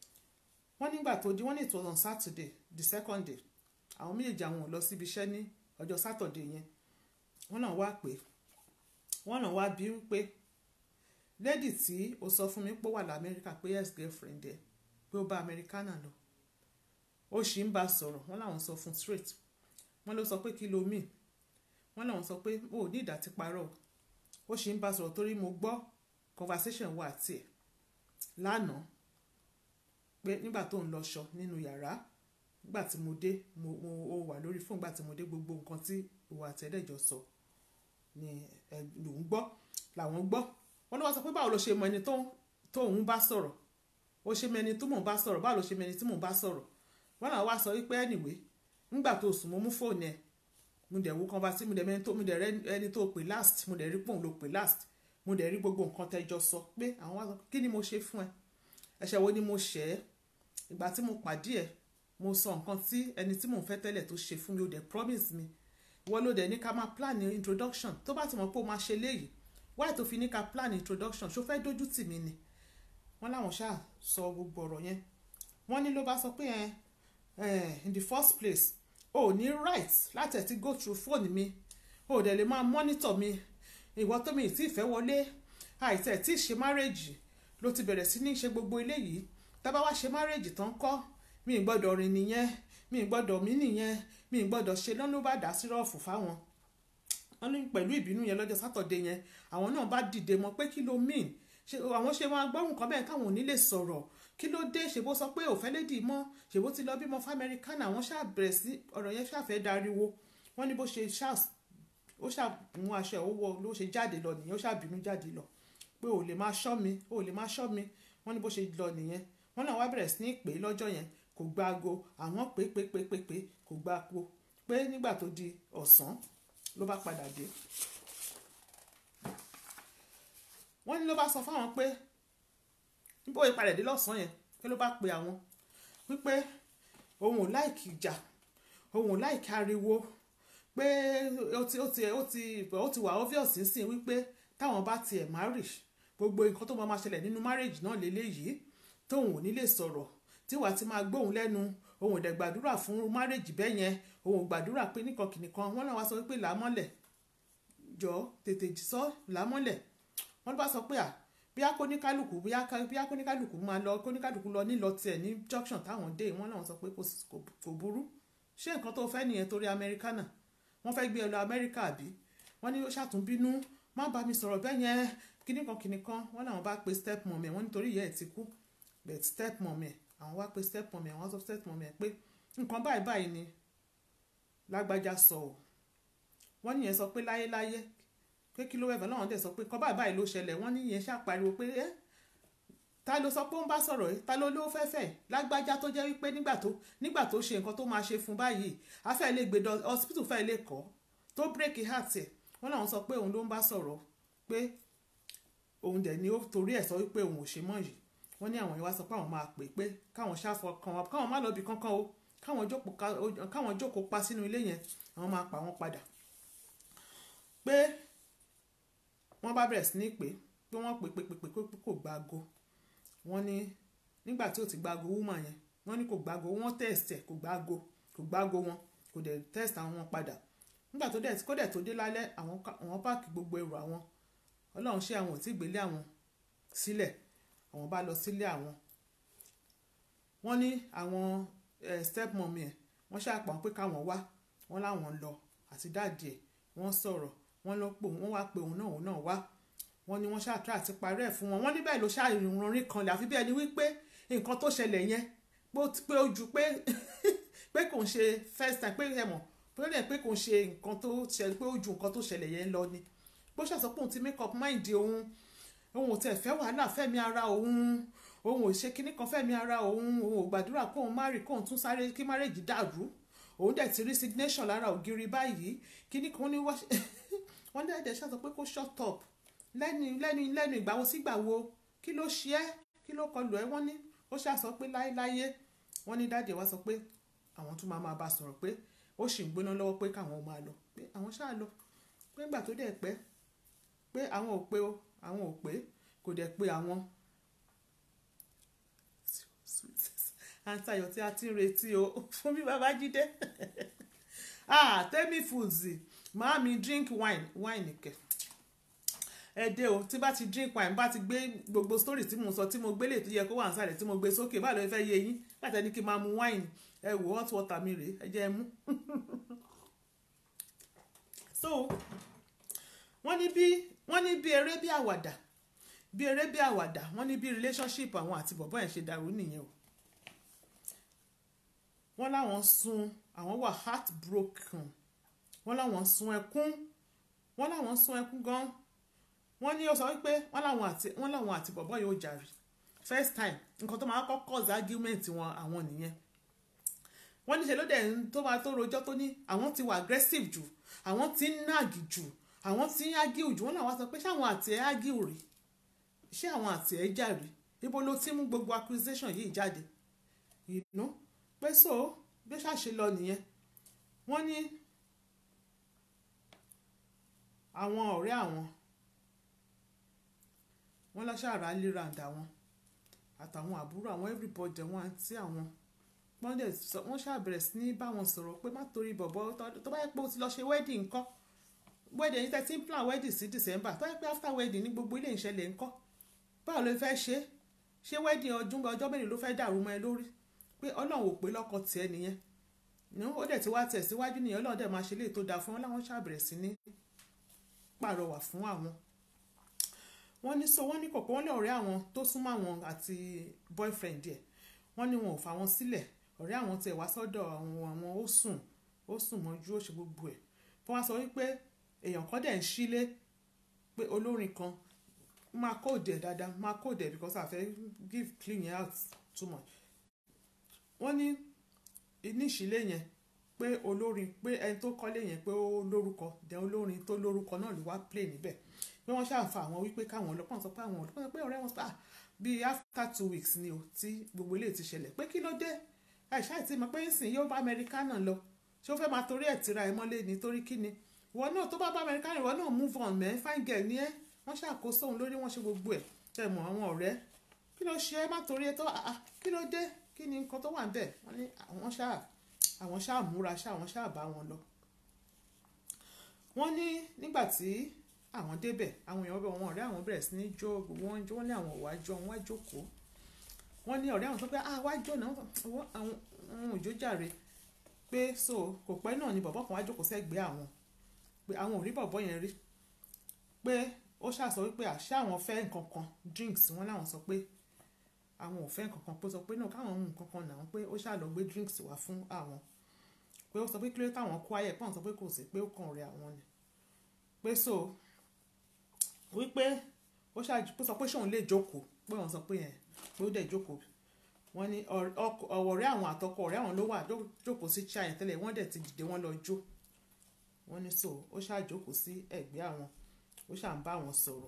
wọ́n nígbà tó di wọ́n ní it was on Saturday the second day àwọn méjèèjì àwọn ò lọ síbi iṣẹ́ ní ọjọ́ Saturday yẹn wọ́n náà wá pé wọ́n náà wá bí wípé lady tí ó sọ fún mi pé ó wà lamẹ́ríkà pé ex girlfriend ẹ̀ pé ó bá Americana lọ ó sì ń bá sọ̀rọ̀ wọ́n làwọn sọ fún straight wọ́n ló sọ pé kí ló mean wọ́n làwọn sọ pé ó ní ìdá ti parọ́ ó sì ń bá sọ̀rọ̀ torí mo gbọ́ conversation wa àti ẹ̀ lánàá pé nígbà tó ń lọ ṣọ nínú yàrá nígbà tí mo dé mo mo wà lórí fóònù nígbà tí mo dé gbogbo nǹkan tí ìwà àtẹ̀lẹ́jọ sọ ni ẹ lòún gbọ́ làwọn gbọ́ wọ́n ló wá sọ pé báwo ló ṣe mọ ẹni tó tó òun bá sọ̀rọ̀ ó ṣe mẹni tó mò ń bá sọ̀rọ̀ báwo ló ṣe mẹni tí mò ń bá sọ̀rọ̀ wọ́n náà wá sọ wípé anyway nígbà tó sùn mo mú fóònù ẹ̀ mo dẹ̀ wo conversation mo dẹ̀ mẹni tó mo dẹ̀ rẹ ẹni tó pè last mo dẹ̀ rí pòun ló pè last mo dẹ̀ rí gbogbo nǹkan tẹ́jọ sọ pé àwọn wá sọ kí ni mo ṣe fún ẹ ẹ̀ṣẹ̀ wo ni mo ṣẹ̀ ẹ́ ìgbà tí mo pàdé ẹ̀ mo sọ nǹkan tí ẹni tí mò ń fẹ́ tẹ́lẹ̀ tó ṣe fún mi ó dẹ̀ promise mi wọ́n ló dẹ̀ ní ká máa plan introduction tó bá ti mọ̀ pé ó máa ṣe léyìí why tó fi ní ká plan introduction ṣó fẹ́ dójú tì mí ni wọ́n láwọn ṣáà sọ gbogbo ọ̀rọ̀ yẹn wọ́n ní ló bá sọ pé ẹ in the first place o ò ní right láti ẹ̀ ti go through phone mi o ò dẹ̀ lè máa monitor mi ìwọ tó mi ì tí ì fẹ́ wọlé àìtẹ́ tí ì ṣe marriage ló ti bẹ̀rẹ̀ sí ní ṣe gbogbo eléyìí tá bá wá ṣe marriage tán kọ́ mi ì gbọ́dọ̀ rìn nìyẹn mi ì gbọ́dọ̀ mí nìyẹn mi ì gbọ́dọ̀ ṣe lọ́nà bá dá sírọ́ọ̀fù fáwọn wọ́n ní pẹ̀lú ìbínú yẹn lọ́jọ́ Saturday yẹn àwọn náà bá dìde mọ́ pé kí ló mean ṣe àwọn ṣe máa gbọ́rùn kan bẹ́ẹ̀ káwọn ò ní lè sọ̀rọ̀ kí ló dé ṣèbó sọ pé òfẹ́ lédì mọ́ ṣèbó ti lọ bímọ fún Americana àwọn ṣáà bẹ̀rẹ̀ sí ọ̀rọ̀ yẹn ṣàfẹ́ dariwo wọ́n ní bó ṣe ṣáà ó ṣàmú aṣọ owó ló ṣe jáde lọ nìyẹn ó ṣàbínú jáde lọ pé ò lè máa ṣọ́ mi ò lè máa ṣọ́ mi wọ́n ní bó ṣe lọ nìyẹn wọ́n náà wá bẹ̀rẹ̀ sí ní pè é lọ́jọ́ yẹn kò gba aago àwọn pé pé pé pé pé kò gba aago pé nígbà tó di ọ̀sán ló bá padà dé wọ́n ní ló bá sọ fáwọn pé níbo ìpadà dé lọ́sàn-án yẹn pé ló bá pe àwọn wípé òun ò láìkì ìjà òun ò láìkì ariwo pé ó ti ó ti ó ti ó ti wà obvious nísìnyí wípé táwọn bá tiẹ̀ marry gbogbo nǹkan tó máa máa ṣẹlẹ̀ nínú marriage náà lélẹ́yìí tóun ò ní lè sọ̀rọ̀ tí wàá ti máa gbóhùn lẹ́nu òun ò dẹ̀ gbàdúrà fún marriage bẹ́ẹ̀ yẹn òun ò gbàdúrà pé nìkan kìnìkan wọ́n náà wá sọ wípé làámọ́lẹ̀ jọ tètè sọ làámọ́lẹ̀ wọ́n bá sọ pé à bí akóníkálùkù bí akóníkálùkù máa lọ kóníkálùkù lọ nílọ tiẹ̀ ní junction táwọn dé wọ́n náà sọ pé kò burú ṣé nǹkan tó fẹ́ nìyẹn torí Americana wọ́n fẹ́ gbé ẹ lọ Amẹ́ríkà àbí wọ́n ní ó ṣàtúnbínú má bá mi sọ̀rọ̀ bẹ́ẹ̀ yẹn kíníkan kíníkan wọ́n náà bá pe step mom ẹ̀ wọ́n nítorí ìyá ẹ̀ ti kú but step mom ẹ̀ àwọn wá pe step mom ẹ̀ wọ́n sọ step mom ẹ̀ pé nǹkan báyìí báyìí ni lágbájá sọ ọ́ wọ́n níyẹn sọ pé láyéláyé pé kí ló wẹ̀fẹ̀ náà dẹ̀ sọ pé nǹkan báyìí báyìí ló ṣẹlẹ̀ wọ́n níyẹn ṣàpariwo pé ẹ́ ta ló sọ pé ó ń bá sọ̀rọ̀ ẹ́ ta ló ló fẹ́fẹ́ lágbájá tó jẹ́ wípé nígbà tó nígbà tó ṣe nǹkan tó máa ṣe fún báyìí afẹ́ lè gbé hospital fẹ́ lè kọ́ tó break heart ẹ̀ wọ́n náà sọ pé òun ló ń bá sọ̀rọ̀ pé òun dẹ̀ ni ó torí ẹ̀ sọ wípé òun ò ṣe mọ́ yìí wọ́n ní àwọn ìwà sọ pé àwọn máa pè pé káwọn ṣàfọ kan káwọn má lọ bí kankan o káwọn jókòó pa sínú ilé yẹn àwọn máa pa wọn padà pé wọ́n bá bẹ̀rẹ̀ sí ní pé pé wọ́n pè pé pé pé pé kò gba aago wọ́n ní nígbà tí ó ti gba aago woman yẹn wọ́n ní kò gba aago wọ́n test ẹ̀ kò gba aago kò gba aago wọn kò dẹ̀ test àwọn wọn padà nígbà tó dẹ̀ kó dẹ̀ tó dé lálẹ́ àwọn àwọn páàkì gbogbo èrò àwọn ọlọ́run ṣé àwọn ò tí gbélé àwọn sílẹ̀ àwọn bá lọ sílé àwọn wọ́n ní àwọn step mom ẹ̀ wọ́n ṣàpọ̀ pé káwọn wá wọ́n láwọn lọ àti dáàdì ẹ̀ wọ́n sọ̀rọ̀ wọ́n lọ pé wọ́n wá pé òun náà òun náà wá wọ́n ní wọ́n ṣàtúrà àti parí ẹ̀ fún wọn wọ́n ní bẹ́ẹ̀ ló ṣàìrìnrìn kan lè àfi bẹ́ẹ̀ ni wípé nǹkan tó ṣẹlẹ̀ yẹn pé ó ju pé pé kò ń ṣe first time pé ẹ mọ̀ pé ó pé kò ń ṣe nǹkan tó ṣẹlẹ̀ pé ó ju nǹkan tó ṣẹlẹ̀ yẹn lọ ni bó ṣàṣọ pé òun ti make up mind òun òun ò tẹ̀ fẹ́ wàhálà fẹ́mi ara òun òun ò ṣe kinní kan fẹ́mi ara òun òun ò gbàdúrà kóun má rí kóun tún sáré kí marriage dàrú òun dẹ̀ ti resignation lára ògiri báyìí kinní kan ní wọ́n dẹ̀ dẹ̀ ṣàṣọ pé kó shut up lẹ́nu lẹ́nu lẹ́nu ìgbàwo sígbàwo kí ló ṣe ẹ́ kí ló kọlù ẹ́ wọ́n ní ó ṣàṣọ pé láéláyé wọ́n ní dáàdì wá sọ pé àwọn tún máa máa bá sọ̀rọ̀ pé ó sì ń gbóná lọ́wọ́ pé káwọn máa lọ pé àwọn ṣáà lọ pé nígbà tó dẹ̀ pẹ́ pé àwọn ò pé o àwọn ò pé kò dẹ̀ pé àwọn àǹtí Ayọ̀ tí a ti ń retí o fún bí Babájídé ah Temi Foods máa mi drink wine wine kẹ ẹ dé o tí bá ti drink wine bá ti gbé gbogbo story tí mo sọ tí mo gbélé tó yẹ kó wà nísàlẹ̀ tí mo gbé sókè báwo ló fẹ́ yé yín láti ẹni kí n máa mu wine ẹ wò hot water mi rèé ẹ jẹ́ ẹ mú. So wọ́n ní bí wọ́n ní bí eré bí àwàdà bí eré bí àwàdà wọ́n ní bí relationship àwọn àti bọ̀bọ́ yẹn ṣe dàrú nìyẹn o. Wọ́n láwọn sun àwọn wà heartbroken wọ́n láwọn sun ẹkún wọ́n láwọn sun ẹkún gan wọ́n ní ó sọ wípé wọ́n láwọn àti wọ́n láwọn àti bọ̀bọ́ yóò jàre first time nǹkan tó máa kọ́ cause argument wọn àwọn nìyẹn. Wọ́n ní ṣe ló dẹ̀ tó máa tó rojọ́ tó ní àwọn ti wà aggressive jù àwọn ti ń nag jù àwọn tí ń argue jù wọ́n náà wá sọ pé ṣé àwọn àti ẹ̀ argue rí ṣé àwọn àti ẹ̀ jà rí ibo ló ti mú gbogbo accusation yìí jáde you know pé so bí ṣàṣe lọ nìyẹn. Wọ́n ní àwọn ọ̀rẹ́ àwọn wọ́n lọ ṣàrà léranda wọn àtàwọn àbúrò àwọn everybody wọn àti àwọn wọ́n dẹ̀ wọ́n ṣàbẹ̀rẹ̀ sí ní bá wọn sọ̀rọ̀ pé má torí bọ̀bọ̀ tó bá yẹ pé o ti lọ ṣe wedding ńkọ́ wedding yìí tẹ́tí ń plan wedding sí December tó yẹ pé after wedding ní gbogbo ilé ìṣẹ̀lẹ̀ ńkọ́ báwo ló fẹ́ ṣe ṣé wedding ọdún ọjọ́ mélòó ló fẹ́ dàrú mọ́ ẹ lórí pé Ọlọ́run ò pé lọ́kọ tiẹ̀ nìyẹn ní ó dẹ̀ ti wá tẹ̀ síwájú nìyẹn Ọlọ́run dẹ̀ máa ṣe léè tó dáa fún wọn láwọn ṣàbẹ̀rẹ̀ sí ní pàrọwà fún àwọn. Wọ́n ní so wọ́n ní kọ̀ọ̀kan wọ́n ní ọ̀rẹ́ àwọn tó súnmọ́ àwọn àti boyfriend ẹ̀ wọ́n ní wọn ò fà wọn sílẹ̀ ọ̀rẹ́ àwọn tẹ̀ wá sọ́dọ̀ àwọn àwọn ó sùn ó sùn mọ́jú ó ṣe gbogbo ẹ̀ fún wa sọ wípé èèyàn kan dẹ̀ ń sílé pé olórin kan máa kóòdù ẹ̀ dáadáa máa kóòdù ẹ̀ because I fẹ́ give clean out too much. Wọ́n ní ní ìṣílé yẹn pé olórin pé ẹni tó kọ́lé yẹn pé ó lórúkọ dẹ̀ olórin tó lórúkọ náà ló wá play níbẹ̀ pé wọ́n ṣàǹfà àwọn wípé káwọn ọlọ́pàá sọ pé àwọn ọlọ́pàá sọ pé ọ̀rẹ́ wọn sọ bíi after two weeks ni o tí gbogbo ilé ti ṣẹlẹ̀ pé kí ló dé àìsàn àti ìmọ̀ pé ń sìn yóò bá amẹ́ríkà náà lọ ṣé ó fẹ́ máa torí ẹ̀ tira ẹ̀ mọ́lé nítorí kí ni ìwọ náà tó bá bá amẹ́ríkà náà ìwọ náà move on mẹ́ fine girl ni ẹ́ wọ́n ṣàkóso òun lórí wọ́n ṣe gbogbo ẹ̀ tẹ̀ mọ́ àwọn ọ̀rẹ́ kí ló ṣe é má torí ẹ̀ tó kí ló dé kí ni nǹkan tó wà níbẹ̀ wọ́n ní àwọn ṣáà àwọn ṣáà múra ṣáà àwọn ṣáà bá wọn lọ. Wọ́n ní nígbà tí àwọn débẹ̀ àwọn èèyàn wọn ọ̀rẹ́ àwọn bẹ̀rẹ̀ sí ní jó gbogbo wọn jó wọ́n ní àwọn òwà jọ wọn wá jókòó wọ́n ní ọ̀rẹ́ àwọn sọ pé ah wá jó náà àwọn òjò jàre pé so kò pẹ́ náà ni bọ̀bọ́ kan wá jókòó sẹ́gbẹ̀ẹ́ àwọn pé àwọn ò rí bọ̀bọ́ yẹn rí pé ó ṣàṣọ wípé àṣà àwọn fẹ́ nǹkan kan drinks wọn láwọn sọ pé àwọn ò fẹ́ nǹkan kan pé ó sọ pé náà káwọn mú nǹkan kan náà pé ó ṣàlọ́ gbé drinks wá fún àwọn pé ó sọ pé kílódé táwọn kó ayẹ pọ́n sọ pé kò sí pé ó kàn rẹ àwọn ni pé so wípé ó ṣàjú sọ pé ṣóun lè jókòó pé wọ́n sọ pé yẹn pé ó dẹ̀ jókòó wọ́n ní ọ̀rẹ́ àwọn àtọkọ ọ̀rẹ́ àwọn ló wà jókòó sí chair yẹn tẹ́lẹ̀ wọ́n dẹ̀ ti dìde wọ́n lọ jó wọ́n ní so ó ṣàjókòó sí ẹ̀gbẹ́ àwọn ó ṣà ń bá wọn sọ̀rọ̀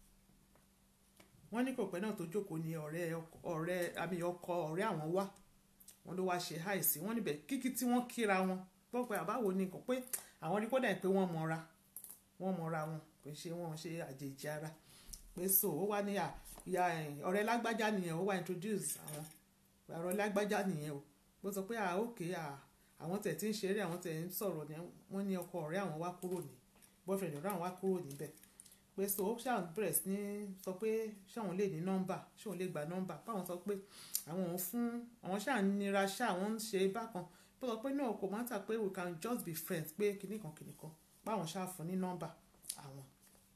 wọ́n ní kò pẹ́ náà tó jókòó ní ọ̀rẹ́ ọ̀rẹ́ àmì ọkọ ọ̀rẹ́ àwọn wá wọ́n ló wá ṣe háìsí wọ́n níbẹ̀ kíkí tí wọ́n kíra wọn gbọ́ pé àbáwo ni nǹkan pé àwọn rí kódà pé wọ́n mọra wọ́n mọra wọn kò ṣe wọ́n ṣe àjèjì ara pé so ó wá ní ìyá ọ̀rẹ́ lágbájá nìyẹn ó wá introduce àwọn ọ̀rẹ́ lágbájá nìyẹn o bó sọ pé ah ok ah àwọn tẹ̀ tí ń ṣeré àwọn tẹ̀ ń sọ̀rọ̀ ni wọ́n ní ọkọ ọ̀rẹ́ àwọn wá kúrò ní boyfriend ọ̀rẹ́ àwọn wá kúrò níbẹ̀ pé so ó ṣáà bẹ̀rẹ̀ sí ní sọ pé ṣáwọn lè ní nọ́mbà ṣáwọn lè gba nọ́mbà báwọn sọ pé àwọn ò fún àwọn ṣáà nira ṣáà wọ́n ń ṣe bákan bó sọ pé náà kò máa ń tà pé we can just be friends pé kìnnìkan kìnnìkan báwọn ṣáà fún ní nọ́mbà àwọn.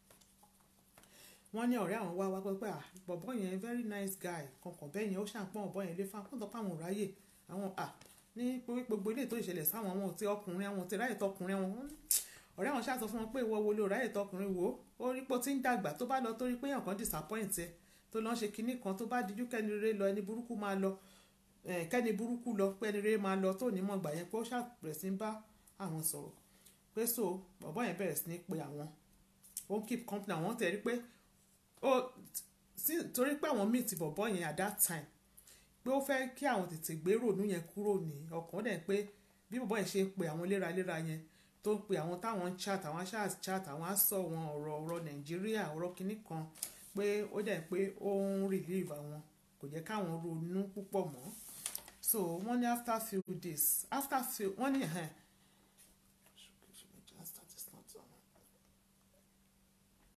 Wọ́n ní ọ̀rẹ́ àwọn wá wá pé ah bọ̀bọ́ yẹn very nice guy kankan bẹ́ẹ̀ yẹn ó ṣàǹpọ̀n ọ̀bọ yẹn lé fún àwọn tó pàwọn ráyè àwọn ah ní gbogbo ilé tó ìṣẹ̀lẹ̀ sáwọn àwọn tí ọkùnrin àwọn tí ráyè tọkùnrin àwọn ọ̀rẹ́ àwọn ṣáà sọ fún wọn pé ìwọ wo ló ráyè tọkùnrin wò ó rí pé ó ti ń dàgbà tó bá lọ torí pé èèyàn kan disappoint ẹ tó lọ ṣe kinní kan tó bá dijú kẹ́ni rere lọ ẹni burúkú máa lọ kẹ́ni burúkú lọ pẹ́ni rere máa lọ tó ní mọ̀ gbà yẹn pé ó ṣàbẹ̀rẹ̀ sí ń bá àwọn sọ̀rọ̀ pé so bọ̀bọ́ yẹn bẹ̀rẹ̀ sí ní pe àwọn ó ń keep company àwọn tẹ̀ rí pé ó torí pé àwọn meet bọ̀bọ́ yẹn at that time pé ó fẹ́ kí àwọn tètè gbé rònú yẹn kúrò ní ọkàn dẹ̀ pé bí bọ̀bọ́ yẹn ṣe ń pe àwọn léraléra yẹn tó ń pe àwọn táwọn ń chat àwọn aṣáà chat àwọn á sọ wọn ọ̀rọ̀ ọ̀rọ̀ nàìjíríà ọ̀rọ̀ kinní kan pé ó dẹ̀ pé ó ń relieve àwọn kò jẹ́ káwọn ronú púpọ̀ mọ́ so wọ́n ní after few days after few wọ́n ní